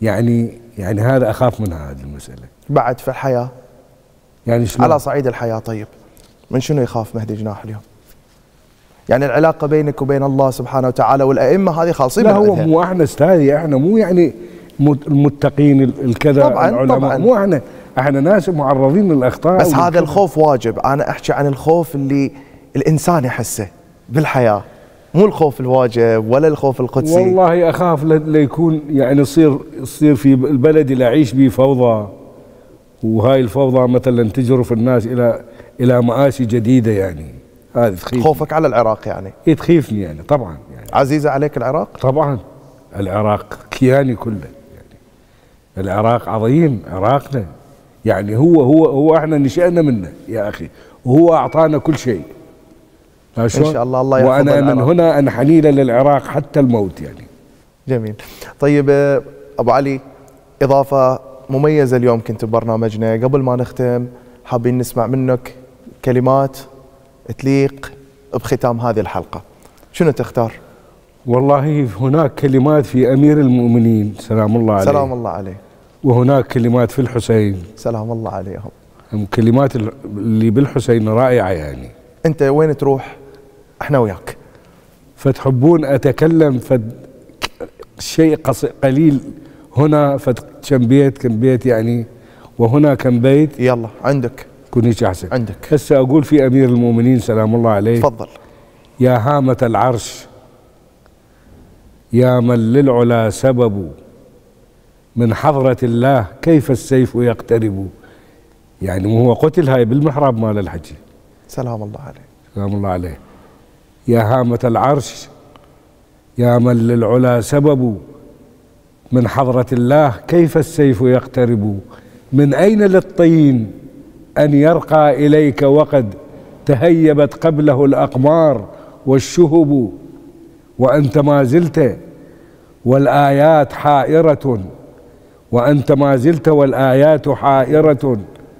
يعني يعني هذا اخاف منها هذه المساله. بعد في الحياه يعني شلون؟ على صعيد الحياه، طيب من شنو يخاف مهدي جناح اليوم؟ يعني العلاقه بينك وبين الله سبحانه وتعالى والائمه هذه خالصين. لا هو مو احنا استاذي، احنا مو يعني المتقين الكذا طبعا العلماء، طبعا مو احنا احنا ناس معرضين للاخطاء. بس هذا الخوف واجب. انا احكي عن الخوف اللي الانسان يحسه بالحياه، مو الخوف الواجب ولا الخوف القدسي. والله اخاف ليكون يعني يصير يصير في البلد اللي اعيش به فوضى، وهاي الفوضى مثلا تجرف الناس الى الى مآسي جديده، يعني هذه تخيفني. خوفك على العراق يعني؟ ايه تخيفني يعني طبعا. يعني عزيزه عليك العراق؟ طبعا العراق كياني كله، يعني العراق عظيم، عراقنا يعني هو هو هو احنا نشأنا منه يا اخي، وهو اعطانا كل شيء. ان شاء الله الله يحفظ وانا العراق. من هنا انحني للعراق حتى الموت يعني. جميل. طيب ابو علي، اضافه مميزه اليوم كنت ببرنامجنا، قبل ما نختم حابين نسمع منك كلمات تليق بختام هذه الحلقه، شنو تختار؟ والله هناك كلمات في امير المؤمنين سلام الله عليه، سلام الله عليه، وهناك كلمات في الحسين سلام الله عليهم. كلمات اللي بالحسين رائعه يعني. انت وين تروح احنا وياك. فتحبون اتكلم فد شيء قليل هنا، فد كم بيت كم بيت يعني، وهنا كم بيت. يلا عندك كن هيك احسن. عندك. هسه اقول في امير المؤمنين سلام الله عليه. تفضل. يا هامة العرش، يا من للعلا سبب، من حضرة الله كيف السيف يقترب. يعني هو قتل هاي بالمحراب مال الحكي. سلام الله عليه. سلام الله عليه. يا هامة العرش، يا من للعلا سبب، من حضرة الله كيف السيف يقترب. من أين للطين أن يرقى إليك وقد تهيبت قبله الأقمار والشهب، وأنت ما زلت والآيات حائرة، وأنت ما زلت والآيات حائرة،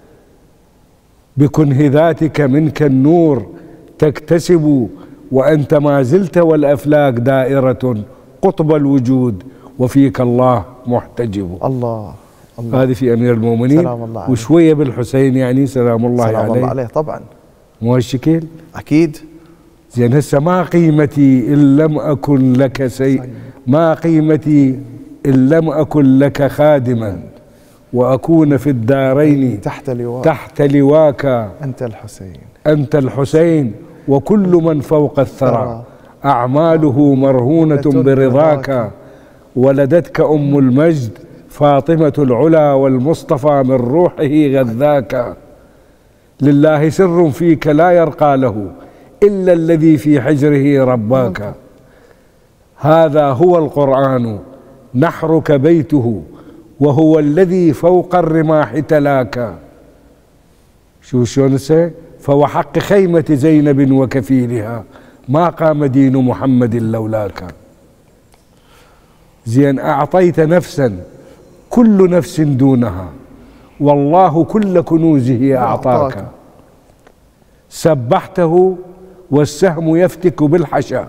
بكنه ذاتك منك النور تكتسب، وأنت ما زلت والأفلاك دائرة قطب الوجود، وفيك الله محتجب. الله الله. هذه في أمير المؤمنين. سلام الله عليه. وشوية بالحسين يعني سلام الله سلام عليه. سلام الله عليه طبعا. مو هالشكل؟ أكيد. زين هسه ما قيمتي إن لم أكن لك سي ما قيمتي إن لم أكن لك خادما، وأكون في الدارين تحت لواك تحت لواك. أنت الحسين أنت الحسين وكل من فوق الثرى، أعماله مرهونة برضاك. ولدتك أم المجد فاطمة العلا، والمصطفى من روحه غذاك. لله سر فيك لا يرقى له إلا الذي في حجره رباك. هذا هو القرآن نحرك بيته، وهو الذي فوق الرماح تلاك. شو شلون هسه؟ فوحق خيمة زينب وكفيلها، ما قام دين محمد لولاك. زين أعطيت نفسا كل نفس دونها، والله كل كنوزه أعطاك. سبحته والسهم يفتك بالحشا،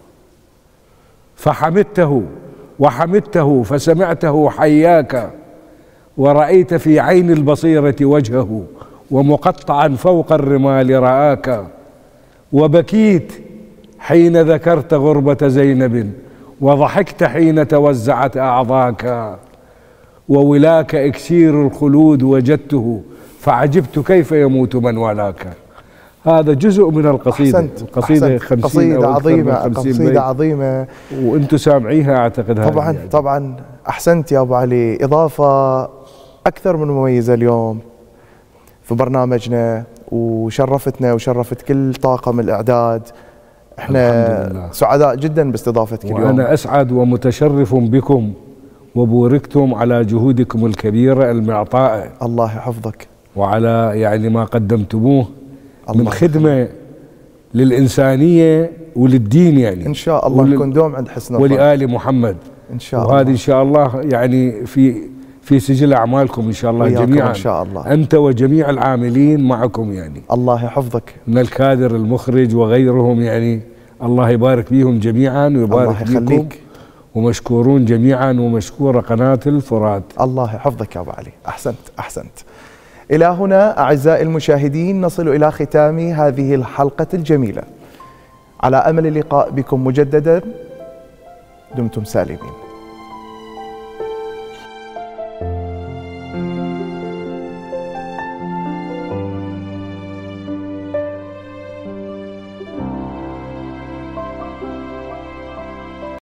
فحمدته وحمدته فسمعته حياك. ورأيت في عين البصيرة وجهه، ومقطعا فوق الرمال رآك. وبكيت حين ذكرت غربة زينب، وضحكت حين توزعت أعضاك. وولاك إكسير الخلود وجدته، فعجبت كيف يموت من ولاك. هذا جزء من القصيدة. أحسنت. القصيدة أحسنت. قصيدة عظيمة، قصيدة عظيمة، وانتم سامعيها اعتقد. طبعا يعني. طبعا احسنت يا ابو علي. اضافة اكثر من مميزة اليوم في برنامجنا، وشرفتنا وشرفت كل طاقم الاعداد. احنا سعداء جدا باستضافتك اليوم. وانا اسعد ومتشرف بكم، وبوركتم على جهودكم الكبيرة المعطاءة. الله يحفظك. وعلى يعني ما قدمتموه من خدمة للإنسانية وللدين يعني. إن شاء الله نكون دوم عند حسن الظن ولآل محمد إن شاء الله. وهذه إن شاء الله يعني في في سجل أعمالكم إن شاء الله جميعا إن شاء الله. أنت وجميع العاملين معكم يعني. الله يحفظك. من الكادر المخرج وغيرهم يعني، الله يبارك فيهم جميعا ويبارك الله يخليك. ومشكورون جميعا، ومشكورة قناة الفرات. الله يحفظك يا أبو علي، أحسنت أحسنت. إلى هنا أعزائي المشاهدين نصل إلى ختام هذه الحلقة الجميلة، على أمل اللقاء بكم مجددا. دمتم سالمين.